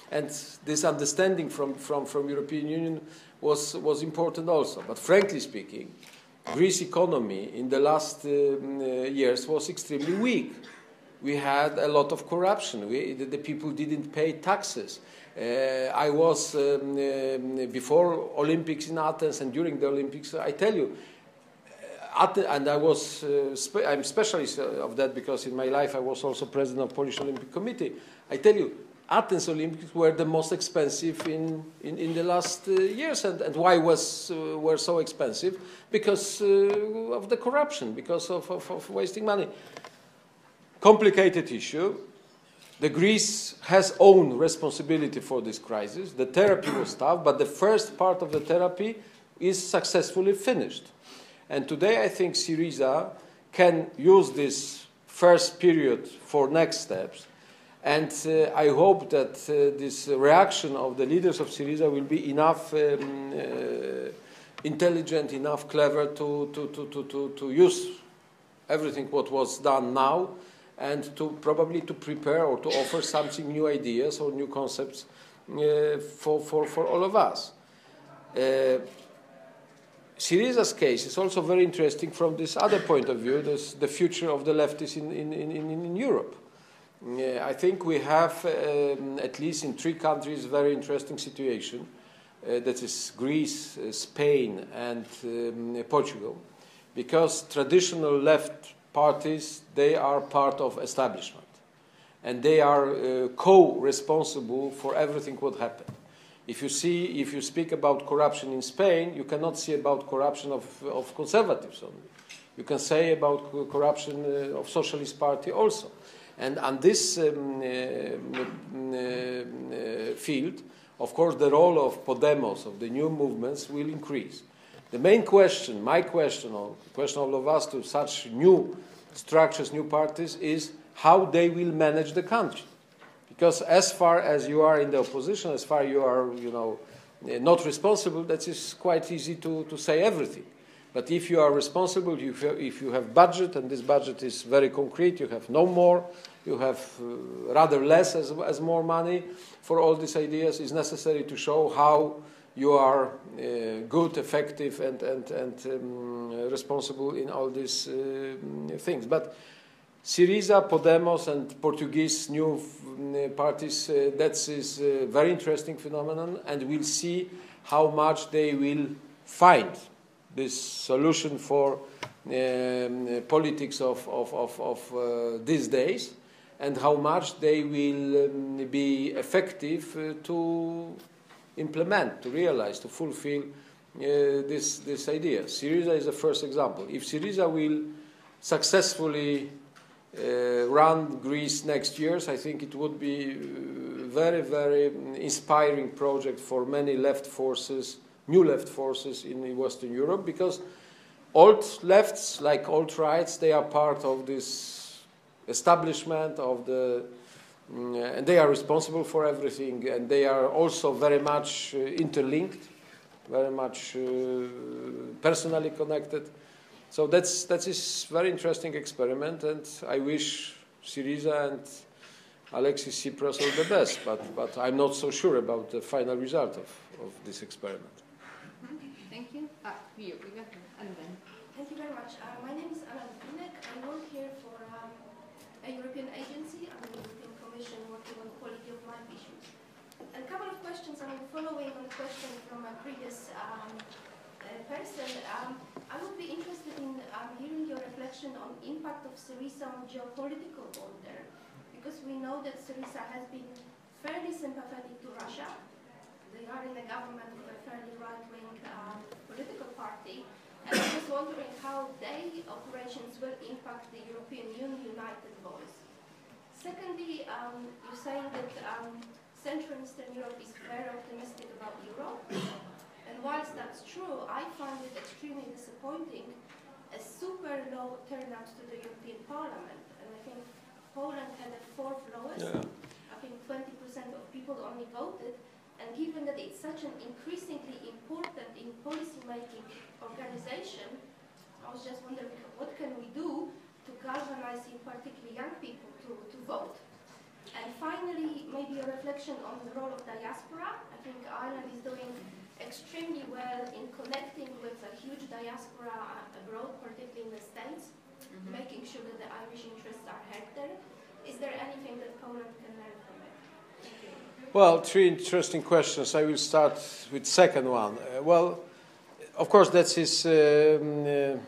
And this understanding from, from, from European Union was, was important also. But frankly speaking, Greece economy in the last uh, years was extremely weak. We had a lot of corruption. We, the, the people didn't pay taxes. Uh, I was, um, uh, before Olympics in Athens and during the Olympics, I tell you, Athens, and I was, uh, spe I'm specialist of that because in my life I was also president of Polish Olympic Committee. I tell you, Athens Olympics were the most expensive in, in, in the last uh, years. And, and why was, uh, were so expensive? Because uh, of the corruption, because of, of, of wasting money. Complicated issue. The Greece has own responsibility for this crisis. The therapy was tough, but the first part of the therapy is successfully finished. And today I think Syriza can use this first period for next steps. And uh, I hope that uh, this reaction of the leaders of Syriza will be enough um, uh, intelligent, enough clever to, to, to, to, to, to use everything what was done now, and to probably to prepare or to offer something new ideas or new concepts uh, for, for, for all of us. Uh, Syriza's case is also very interesting from this other point of view, this, the future of the leftists in, in, in, in Europe. Uh, I think we have, um, at least in three countries, very interesting situation. Uh, that is Greece, uh, Spain, and um, Portugal. Because traditional left parties, they are part of establishment. And they are uh, co-responsible for everything what happened. If you see, if you speak about corruption in Spain, you cannot say about corruption of, of conservatives only. You can say about corruption uh, of Socialist Party also. And on this um, uh, uh, field, of course, the role of Podemos, of the new movements, will increase. The main question, my question, or the question of all of us to such new structures, new parties, is how they will manage the country. Because as far as you are in the opposition, as far as you are, you know, not responsible, that is quite easy to, to say everything. But if you are responsible, if you, if you have budget, and this budget is very concrete, you have no more, you have uh, rather less as, as more money for all these ideas, it's necessary to show how you are uh, good, effective, and, and, and um, responsible in all these uh, things. But Syriza, Podemos, and Portuguese new uh, parties, uh, that is a very interesting phenomenon, and we'll see how much they will find this solution for um, politics of, of, of, of uh, these days, and how much they will um, be effective uh, to implement, to realize, to fulfill uh, this, this idea. Syriza is the first example. If Syriza will successfully uh, run Greece next years, I think it would be a very, very inspiring project for many left forces, new left forces in Western Europe, because old lefts, like old rights, they are part of this establishment of the and they are responsible for everything, and they are also very much uh, interlinked, very much uh, personally connected. So that's that is very interesting experiment, and I wish Syriza and Alexis Tsipras all the best. But but I'm not so sure about the final result of, of this experiment. Mm-hmm. Thank you. Ah, you, you got it. And then. Thank you very much. Uh, my name is Anna Binek. I work here for um, a European agency. I'm the European Commission working on quality of life issues. And a couple of questions, I mean, following on the question from a previous um, uh, person, um, I would be interested in um, hearing your reflection on impact of Syriza on geopolitical order, because we know that Syriza has been fairly sympathetic to Russia. They are in the government with a fairly right-wing um, political party, and I'm just wondering how their operations will impact the European Union united voice. Secondly, um, you're saying that um, Central and Eastern Europe is very optimistic about Europe. And whilst that's true, I find it extremely disappointing a super low turnout to the European Parliament. And I think Poland had the fourth lowest. Yeah. I think twenty percent of people only voted. And given that it's such an increasingly important in policy-making organization, I was just wondering, what can we do to galvanize, in particular, young people to, to vote? And finally, maybe a reflection on the role of diaspora. I think Ireland is doing extremely well in connecting with a huge diaspora abroad, particularly in the States, mm-hmm. making sure that the Irish interests are heard there. Is there anything that Poland can learn from it? Thank you. Well, three interesting questions. I will start with the second one. Uh, well, of course, that's his um, uh,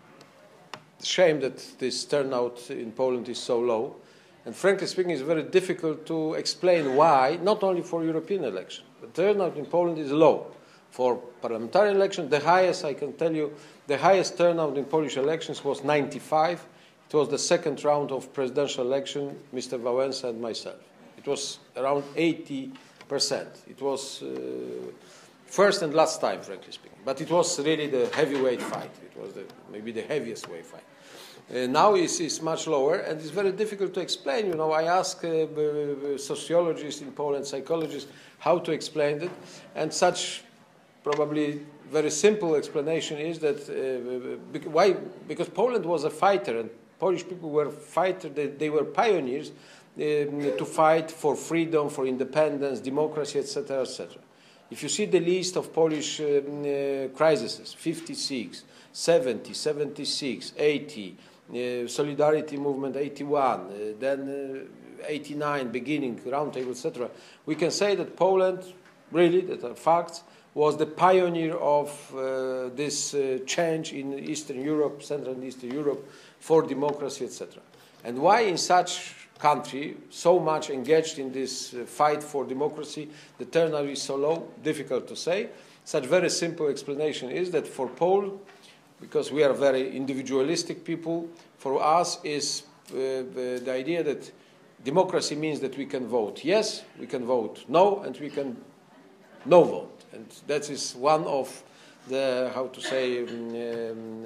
shame that this turnout in Poland is so low. And frankly speaking, it's very difficult to explain why, not only for European election. The turnout in Poland is low. For parliamentary election, the highest, I can tell you, the highest turnout in Polish elections was ninety-five. It was the second round of presidential election, Mister Wałęsa and myself. It was around eighty percent. It was uh, first and last time, frankly speaking. But it was really the heavyweight fight. It was the, maybe the heaviest weight fight. Uh, now it's, it's much lower, and it's very difficult to explain. You know, I ask uh, sociologists in Poland, psychologists, how to explain it, and such probably very simple explanation is that uh, why? Because Poland was a fighter, and Polish people were fighters. They, they were pioneers um, to fight for freedom, for independence, democracy, et cetera, et cetera. If you see the list of Polish um, uh, crises, fifty-six, seventy, seventy-six, eighty. Uh, Solidarity movement eighty-one, uh, then uh, eighty-nine, beginning, roundtable, et cetera. We can say that Poland, really, that are facts, was the pioneer of uh, this uh, change in Eastern Europe, Central and Eastern Europe, for democracy, et cetera. And why in such country, so much engaged in this uh, fight for democracy, the turnout is so low? Difficult to say. Such very simple explanation is that for Poland, because we are very individualistic people, for us is uh, the, the idea that democracy means that we can vote yes, we can vote no, and we can no vote. And that is one of the, how to say, um, um,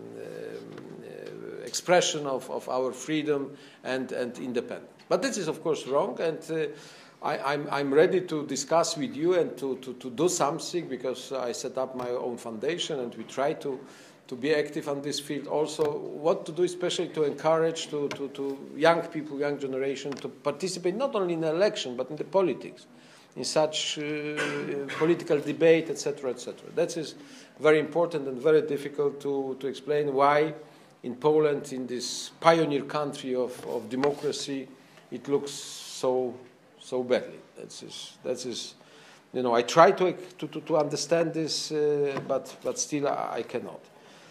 uh, expression of, of our freedom and, and independence. But this is, of course, wrong, and uh, I, I'm, I'm ready to discuss with you and to, to, to do something, because I set up my own foundation and we try to to be active on this field also, what to do especially to encourage to, to, to young people, young generation to participate not only in the election but in the politics, in such uh, political debate, et cetera, et cetera. That is very important and very difficult to, to explain why in Poland, in this pioneer country of, of democracy, it looks so so badly. That's is, that is, you know, I try to, to, to, to understand this, uh, but, but still I, I cannot.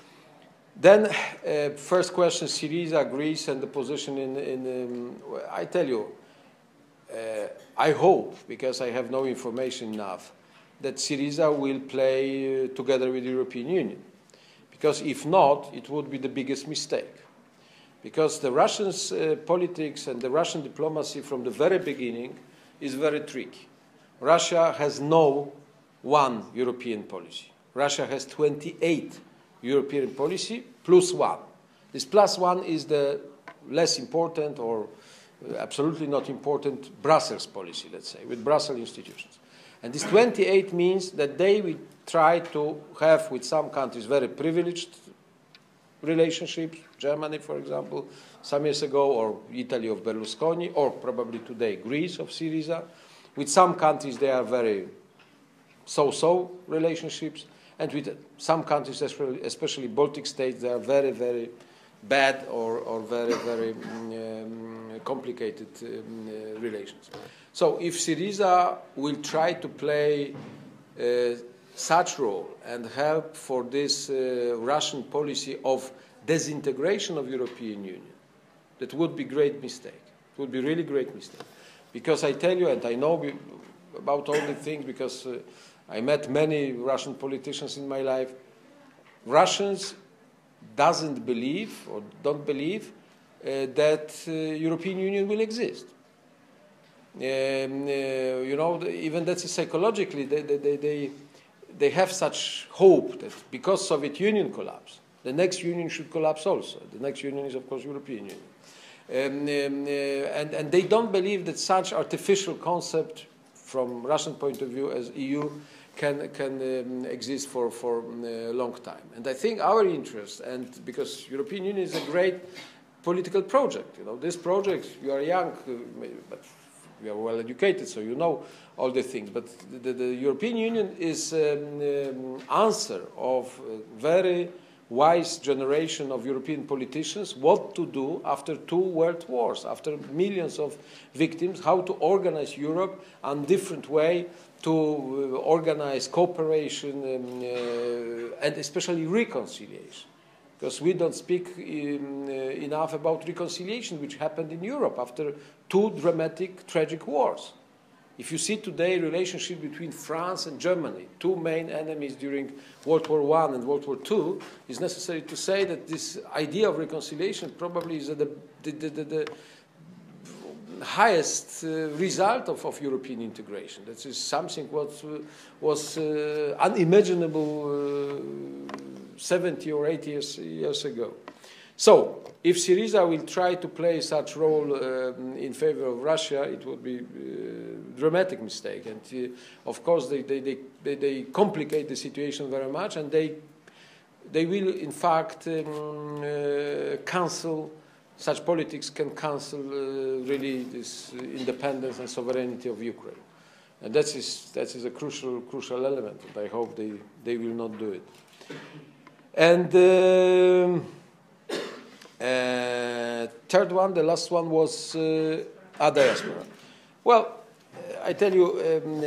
Then, uh, first question, Syriza, Greece, and the position in, in um, I tell you, uh, I hope, because I have no information enough, that Syriza will play uh, together with the European Union. Because if not, it would be the biggest mistake. Because the Russian uh, politics and the Russian diplomacy from the very beginning is very tricky. Russia has no one European policy. Russia has twenty-eight European policy plus one. This plus one is the less important or absolutely not important Brussels policy, let's say, with Brussels institutions. And this twenty-eight means that they will try to have with some countries very privileged relationships, Germany, for example, some years ago, or Italy of Berlusconi, or probably today Greece of Syriza. With some countries they are very so-so relationships, and with some countries, especially Baltic states, they are very, very bad or, or very, very um, complicated um, uh, relations. So if Syriza will try to play uh, such role and help for this uh, Russian policy of disintegration of European Union, that would be great mistake. It would be really great mistake. Because I tell you, and I know about all the things, because uh, I met many Russian politicians in my life, Russians doesn't believe or don't believe uh, that uh, European Union will exist. Um, uh, you know, even that's psychologically, they, they, they, they have such hope that because Soviet Union collapsed, the next union should collapse also. The next union is, of course, European Union. Um, um, uh, and, and they don't believe that such artificial concept, from Russian point of view as E U, can, can um, exist for, for um, a long time. And I think our interest, and because European Union is a great political project, you know, this project, you are young, uh, but you are well educated, so you know all the things. But the, the European Union is an um, answer of a very wise generation of European politicians what to do after two world wars, after millions of victims, how to organize Europe in a different way, to uh, organize cooperation um, uh, and especially reconciliation. Because we don't speak um, uh, enough about reconciliation, which happened in Europe after two dramatic, tragic wars. If you see today relationship between France and Germany, two main enemies during World War One and World War Two, it's necessary to say that this idea of reconciliation probably is the, the, the, the, the highest uh, result of, of European integration. That is something what uh, was uh, unimaginable uh, seventy or eighty years, years ago. So, if Syriza will try to play such role um, in favor of Russia, it would be a dramatic mistake. And uh, of course, they, they, they, they, they complicate the situation very much, and they, they will, in fact, um, uh, cancel, such politics can cancel uh, really this independence and sovereignty of Ukraine. And that is, that is a crucial, crucial element, and I hope they, they will not do it. And um, uh, third one, the last one was uh, a diaspora. Well, I tell you, um,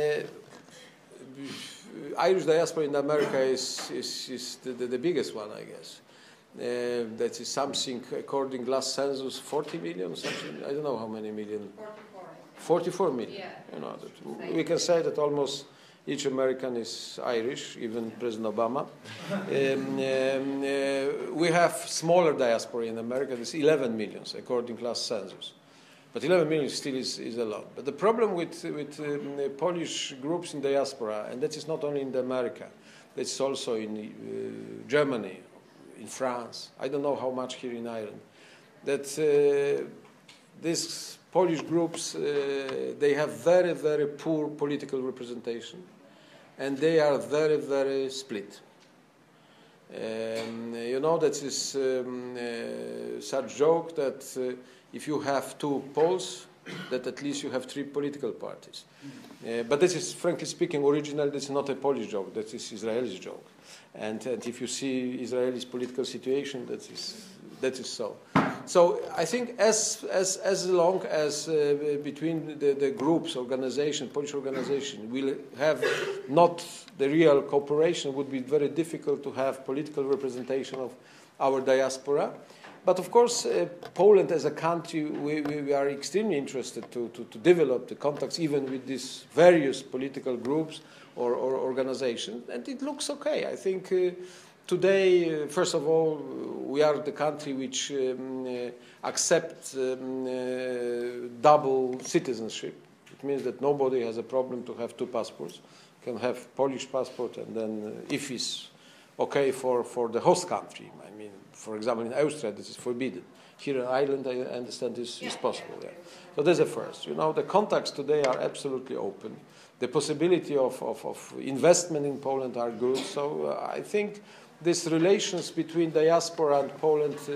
uh, Irish diaspora in America is, is, is the, the, the biggest one, I guess. Uh, that is something, according to last census, forty million, something, I don't know how many million. forty-four. forty-four million. Yeah. You know, that we can say that almost each American is Irish, even President Obama. um, um, uh, we have smaller diaspora in America. There's eleven million, according to last census. But eleven million still is, is a lot. But the problem with, with um, the Polish groups in diaspora, and that is not only in America, that's also in uh, Germany, in France, I don't know how much here in Ireland, that uh, these Polish groups, uh, they have very, very poor political representation, and they are very, very split. Um, you know, that is um, uh, such joke that uh, if you have two Poles, that at least you have three political parties. Uh, but this is, frankly speaking, original. This is not a Polish joke. That is Israeli joke. And, and if you see Israel's political situation, that is that is so. So I think as as as long as uh, between the, the groups, organization, Polish organization, will have not the real cooperation, it would be very difficult to have political representation of our diaspora. But of course, uh, Poland as a country, we, we, we are extremely interested to, to, to develop the contacts even with these various political groups or, or organizations, and it looks okay. I think uh, today, uh, first of all, we are the country which um, uh, accepts um, uh, double citizenship. It means that nobody has a problem to have two passports. You can have Polish passport, and then uh, if it's okay for, for the host country. I mean, for example, in Austria, this is forbidden. Here in Ireland, I understand this is possible. Yeah. So that's the first. You know, the contacts today are absolutely open. The possibility of, of, of investment in Poland are good. So uh, I think these relations between diaspora and Poland uh,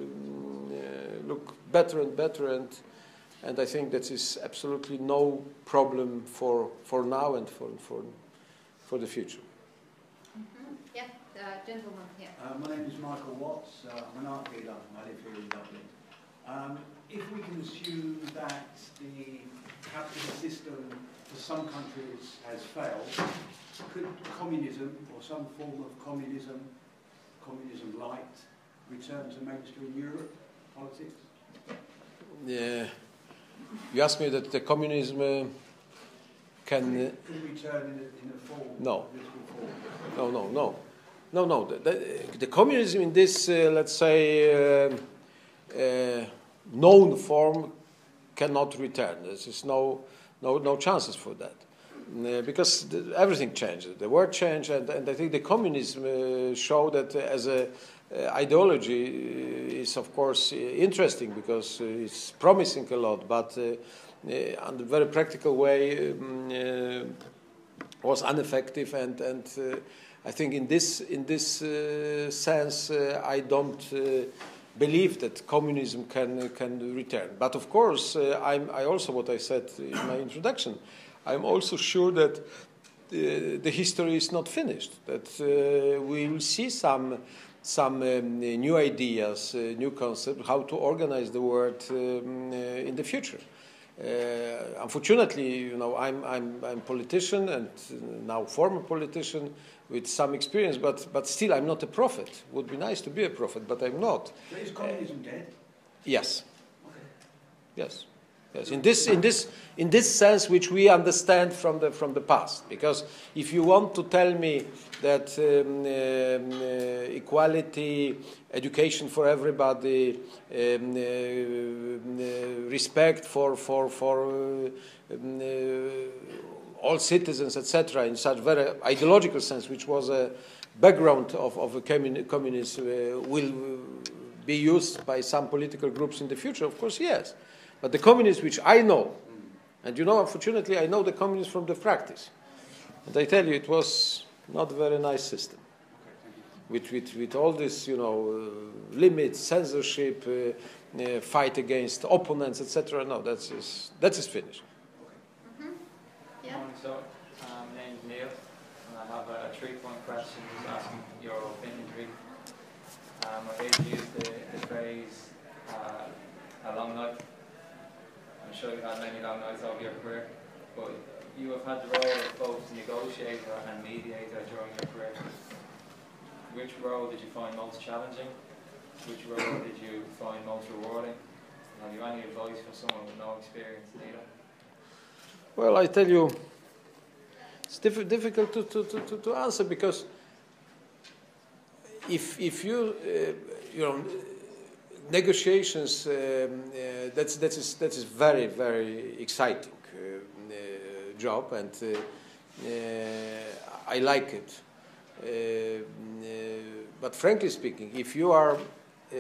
uh, look better and better, and and I think that is absolutely no problem for for now and for for for the future. Mm-hmm. Yeah, the gentleman here. Uh, my name is Michael Watts. Uh, I'm an art dealer. I live here in Dublin. Um, if we can assume that the capitalist system for some countries has failed, could communism or some form of communism, communism light, return to mainstream Europe politics? Yeah. You asked me that the communism uh, can... Uh, could return in a, in a form? No. Form? No, no, no. No, no. The, the, the communism in this, uh, let's say, uh, uh, known form cannot return. There is no, no, no chances for that. Uh, because the, everything changed. The world changed, and, and I think the communism uh, showed that uh, as a uh, ideology uh, is, of course, uh, interesting because uh, it's promising a lot, but uh, uh, in a very practical way um, uh, was ineffective, and, and uh, I think in this in this uh, sense, uh, I don't uh, believe that communism can can return. But of course, uh, I'm, I also, what I said in my introduction, I'm also sure that uh, the history is not finished. That uh, we will see some some um, new ideas, uh, new concepts, how to organize the world um, uh, in the future. Uh, unfortunately, you know, I'm I'm I'm a politician and now former politician with some experience, but but still I'm not a prophet. Would be nice to be a prophet, but I'm not. So is communism uh, dead? Yes. Okay. Yes. Yes. In this in this in this sense, which we understand from the from the past, because if you want to tell me that um, um, uh, equality, education for everybody, um, uh, uh, respect for for for uh, um, uh, all citizens, et cetera, in such very ideological sense, which was a background of of a commun communism, uh, will be used by some political groups in the future. Of course, yes, but the communists which I know, and you know, unfortunately, I know the communists from the practice, and I tell you, it was not a very nice system, with, with, with all this, you know, uh, limits, censorship, uh, uh, fight against opponents, et cetera. No, that's is, that is finished. Mm-hmm. Yeah. Morning, so um, my name is Neil, and I have a, a three-point question, just asking your opinion, really. Um, I hate to use the, the phrase uh, a long night. I'm sure you've had many long nights over your career, but you have had the role of both negotiator and mediator during your career. Which role did you find most challenging? Which role did you find most rewarding? Have you any advice for someone with no experience in either? Well, I tell you, it's diff difficult to, to, to, to answer, because if, if you, uh, you know, negotiations, um, uh, that's, that is, that is very, very exciting. Uh, job, and uh, uh, I like it. Uh, uh, but frankly speaking, if you are, uh,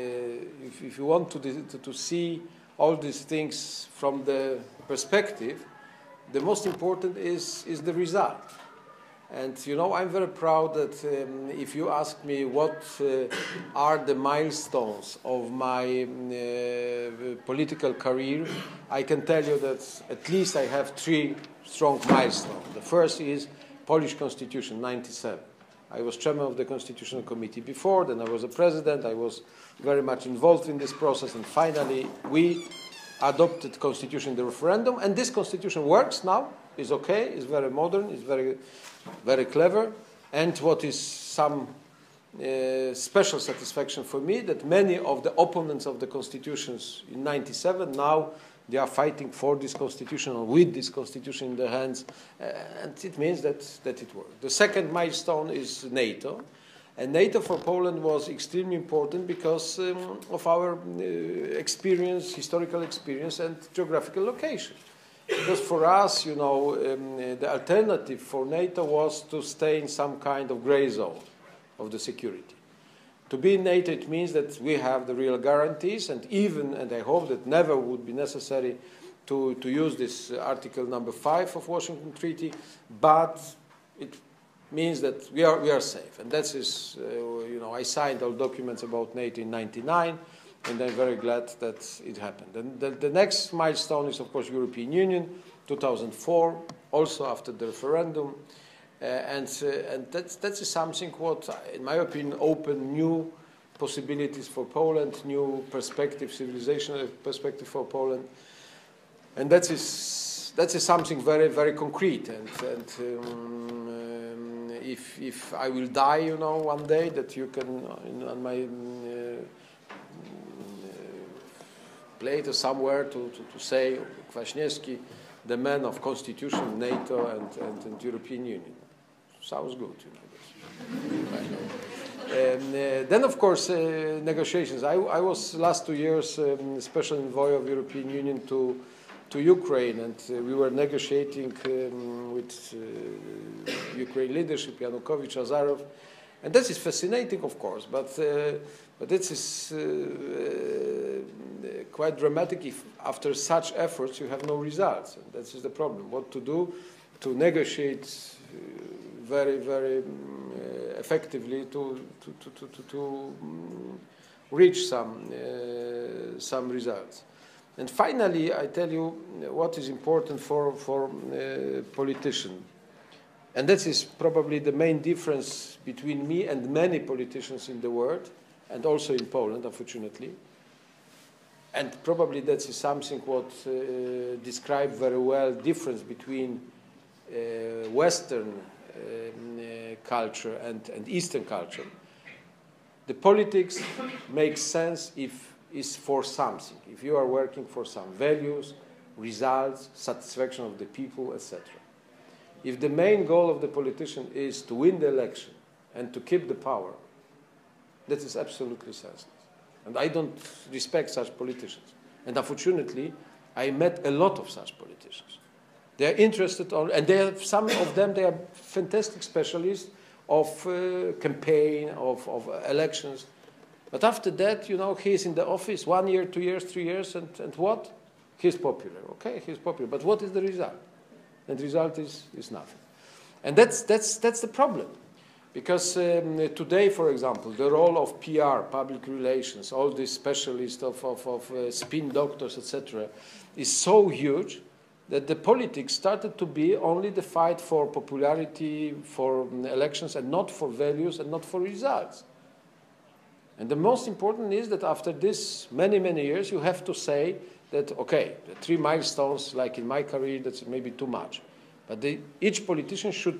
if, if you want to, to to see all these things from the perspective, the most important is is the result. And you know, I'm very proud that um, if you ask me what uh, are the milestones of my uh, political career, I can tell you that at least I have three strong milestones. The first is Polish Constitution, ninety-seven. I was chairman of the Constitutional Committee before, then I was a president. I was very much involved in this process, and finally we adopted Constitution in the referendum, and this Constitution works now, is okay, is very modern, is very very clever, and what is some uh, special satisfaction for me, that many of the opponents of the constitutions in ninety-seven, now they are fighting for this constitution or with this constitution in their hands, uh, and it means that, that it worked. The second milestone is NATO, and NATO for Poland was extremely important because um, of our uh, experience, historical experience, and geographical location. Because for us, you know, um, the alternative for NATO was to stay in some kind of gray zone of the security. To be in NATO, it means that we have the real guarantees, and even, and I hope that never would be necessary to, to use this article number five of Washington Treaty, but it means that we are, we are safe. And that is, uh, you know, I signed all documents about NATO in ninety-nine, and I'm very glad that it happened. And the, the next milestone is, of course, European Union, two thousand four, also after the referendum. Uh, and uh, and that's, that's something what, in my opinion, opened new possibilities for Poland, new perspective, civilizational perspective for Poland. And that is, that is something very, very concrete. And, and um, um, if, if I will die, you know, one day, that you can, uh, on my uh, plate or somewhere to, to, to say, Kwaśniewski, the man of Constitution, NATO, and, and, and European Union. Sounds good, you know. And, uh, then, of course, uh, negotiations. I, I was last two years um, special envoy of European Union to to Ukraine, and uh, we were negotiating um, with uh, Ukraine leadership, Yanukovych, Azarov, and that is fascinating, of course. But uh, but it is uh, uh, quite dramatic if, after such efforts, you have no results, and that is the problem. What to do to negotiate uh, very, very um, uh, effectively to to to to, to um, reach some, uh, some results. And finally, I tell you what is important for, for uh, politicians. And that is probably the main difference between me and many politicians in the world, and also in Poland, unfortunately. And probably that is something what uh, describes very well difference between uh, Western um, uh, culture and, and Eastern culture. The politics makes sense if it's for something, if you are working for some values, results, satisfaction of the people, et cetera. If the main goal of the politician is to win the election and to keep the power, that is absolutely senseless. And I don't respect such politicians. And unfortunately, I met a lot of such politicians. They are interested on, and they have, some of them, they are fantastic specialists of uh, campaign, of, of elections. But after that, you know, he's in the office one year, two years, three years, and, and what? He's popular. Okay, he's popular. But what is the result? And the result is, is nothing. And that's, that's, that's the problem. Because um, today, for example, the role of P R, public relations, all these specialists of, of, of uh, spin doctors, et cetera, is so huge that the politics started to be only the fight for popularity, for um, elections, and not for values and not for results. And the most important is that after this many, many years, you have to say that, okay, the three milestones, like in my career, that's maybe too much. But they, each politician should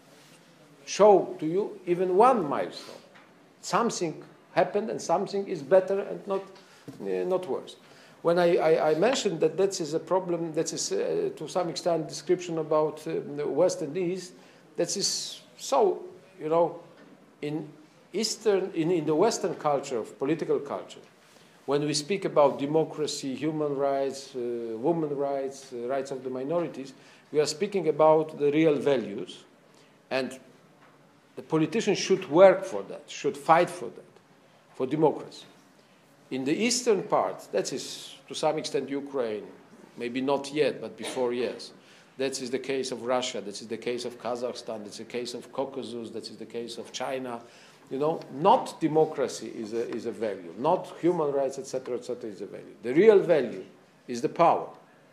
show to you even one milestone. Something happened and something is better and not, uh, not worse. When I, I, I mentioned that that is a problem, that is uh, to some extent description about uh, West and East, that is so, you know, in Eastern, in, in the Western culture, of political culture, when we speak about democracy, human rights, uh, women's rights, uh, rights of the minorities, we are speaking about the real values, and the politicians should work for that, should fight for that, for democracy. In the eastern part, that is to some extent Ukraine, maybe not yet, but before, yes. That is the case of Russia, that is the case of Kazakhstan, that's the case of Caucasus, that is the case of China. You know, not democracy is a, is a value, not human rights, et cetera, et cetera, is a value. The real value is the power.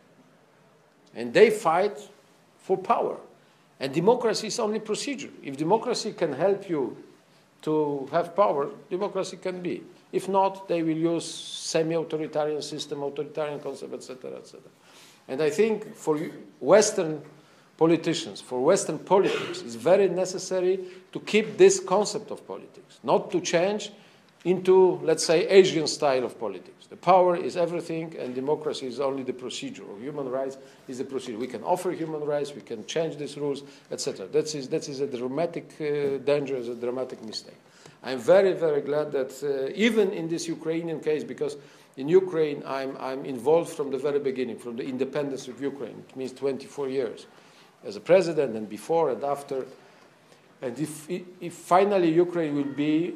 And they fight for power. And democracy is only procedure. If democracy can help you to have power, democracy can be. If not, they will use semi-authoritarian system, authoritarian concept, et cetera, et cetera. And I think for Western politicians, for Western politics, it's very necessary to keep this concept of politics, not to change into, let's say, Asian style of politics. The power is everything, and democracy is only the procedure, or human rights is the procedure. We can offer human rights, we can change these rules, et cetera. That is, that is a dramatic uh, danger, is a dramatic mistake. I'm very, very glad that uh, even in this Ukrainian case, because in Ukraine I'm, I'm involved from the very beginning, from the independence of Ukraine. It means twenty-four years as a president, and before and after. And if, if finally Ukraine will be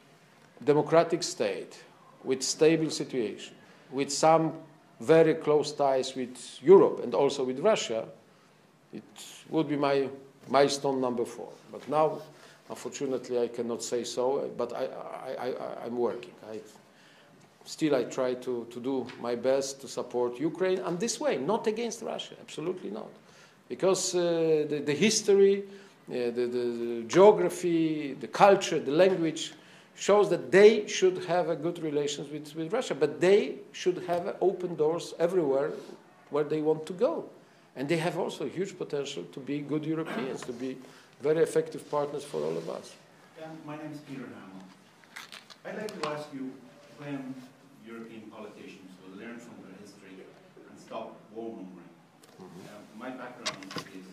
a democratic state with stable situation, with some very close ties with Europe and also with Russia, it would be my milestone number four. But now, unfortunately, I cannot say so, but I, I, I, I'm working. I, still, I try to, to do my best to support Ukraine, and this way, not against Russia, absolutely not. Because uh, the, the history, uh, the, the, the geography, the culture, the language shows that they should have a good relations with, with Russia, but they should have open doors everywhere where they want to go. And they have also huge potential to be good Europeans, to be very effective partners for all of us. Um, my name is Peter Hamill. I'd like to ask you when European politicians will learn from their history and stop warmongering. Mm-hmm. uh, my background is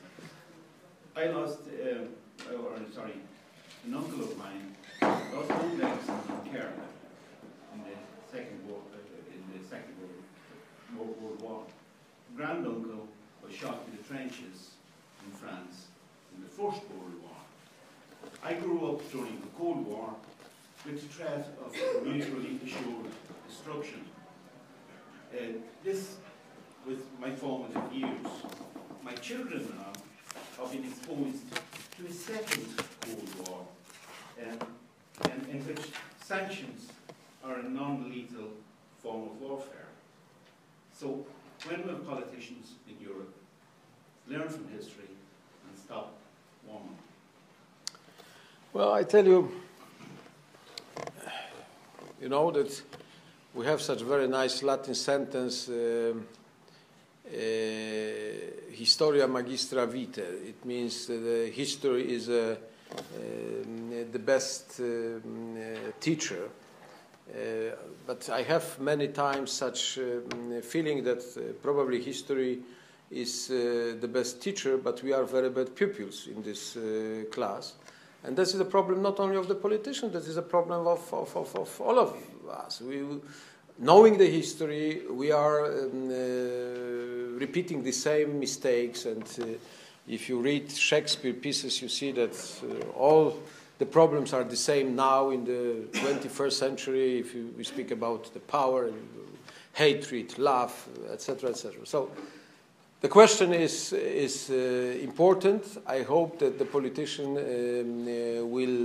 I lost, uh, or sorry, an uncle of mine lost both legs in Kerala in the Second War, uh, in the Second World, World War. Granduncle was shot in the trenches in France in the First World War. I grew up during the Cold War with the threat of mutually assured destruction. Uh, this was my formative years. My children now have been exposed to a second Cold War, um, and in which sanctions are a non-lethal form of warfare. So when will politicians in Europe learn from history and stop warming? Well, I tell you, you know that we have such a very nice Latin sentence, uh, uh, historia magistra vitae. It means that uh, history is uh, uh, the best uh, uh, teacher. Uh, but I have many times such uh, feeling that uh, probably history is uh, the best teacher, but we are very bad pupils in this uh, class. And this is a problem not only of the politicians, this is a problem of, of, of, of all of us. We, knowing the history, we are um, uh, repeating the same mistakes. And uh, if you read Shakespeare pieces, you see that uh, all the problems are the same now in the twenty-first century, if you, we speak about the power, and hatred, love, et cetera, et cetera. So the question is, is uh, important. I hope that the politician um, uh, will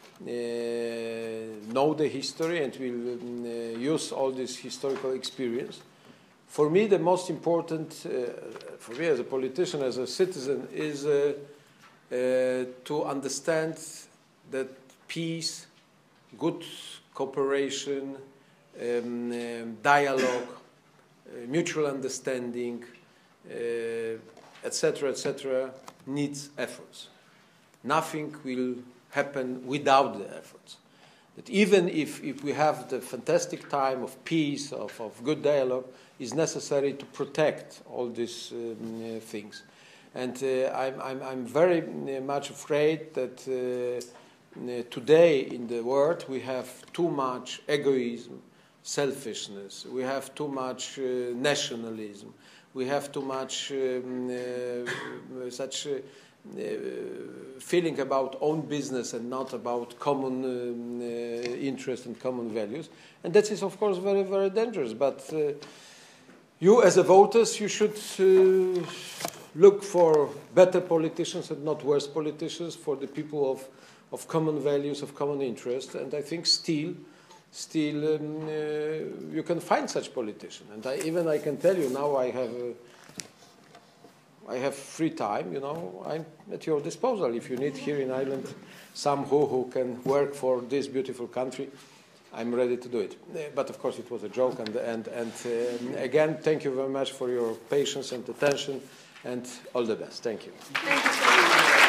uh, know the history and will um, uh, use all this historical experience. For me, the most important, uh, for me as a politician, as a citizen, is uh, uh, to understand that peace, good cooperation, um, um, dialogue, uh, mutual understanding, et cetera, et cetera, needs efforts. Nothing will happen without the efforts. That even if, if we have the fantastic time of peace, of, of good dialogue, is necessary to protect all these um, uh, things. And uh, I'm, I'm, I'm very much afraid that uh, today in the world we have too much egoism, selfishness, we have too much uh, nationalism, we have too much um, uh, such uh, uh, feeling about own business and not about common um, uh, interest and common values. And that is, of course, very, very dangerous. But uh, you, as a voters, you should uh, look for better politicians and not worse politicians, for the people of, of common values, of common interest. And I think still, Still, um, uh, you can find such politicians, and I, even I can tell you now. I have, uh, I have free time. You know, I'm at your disposal. If you need here in Ireland some who who can work for this beautiful country, I'm ready to do it. Uh, but of course, it was a joke. And and and uh, again, thank you very much for your patience and attention, and all the best. Thank you. Thank you so much.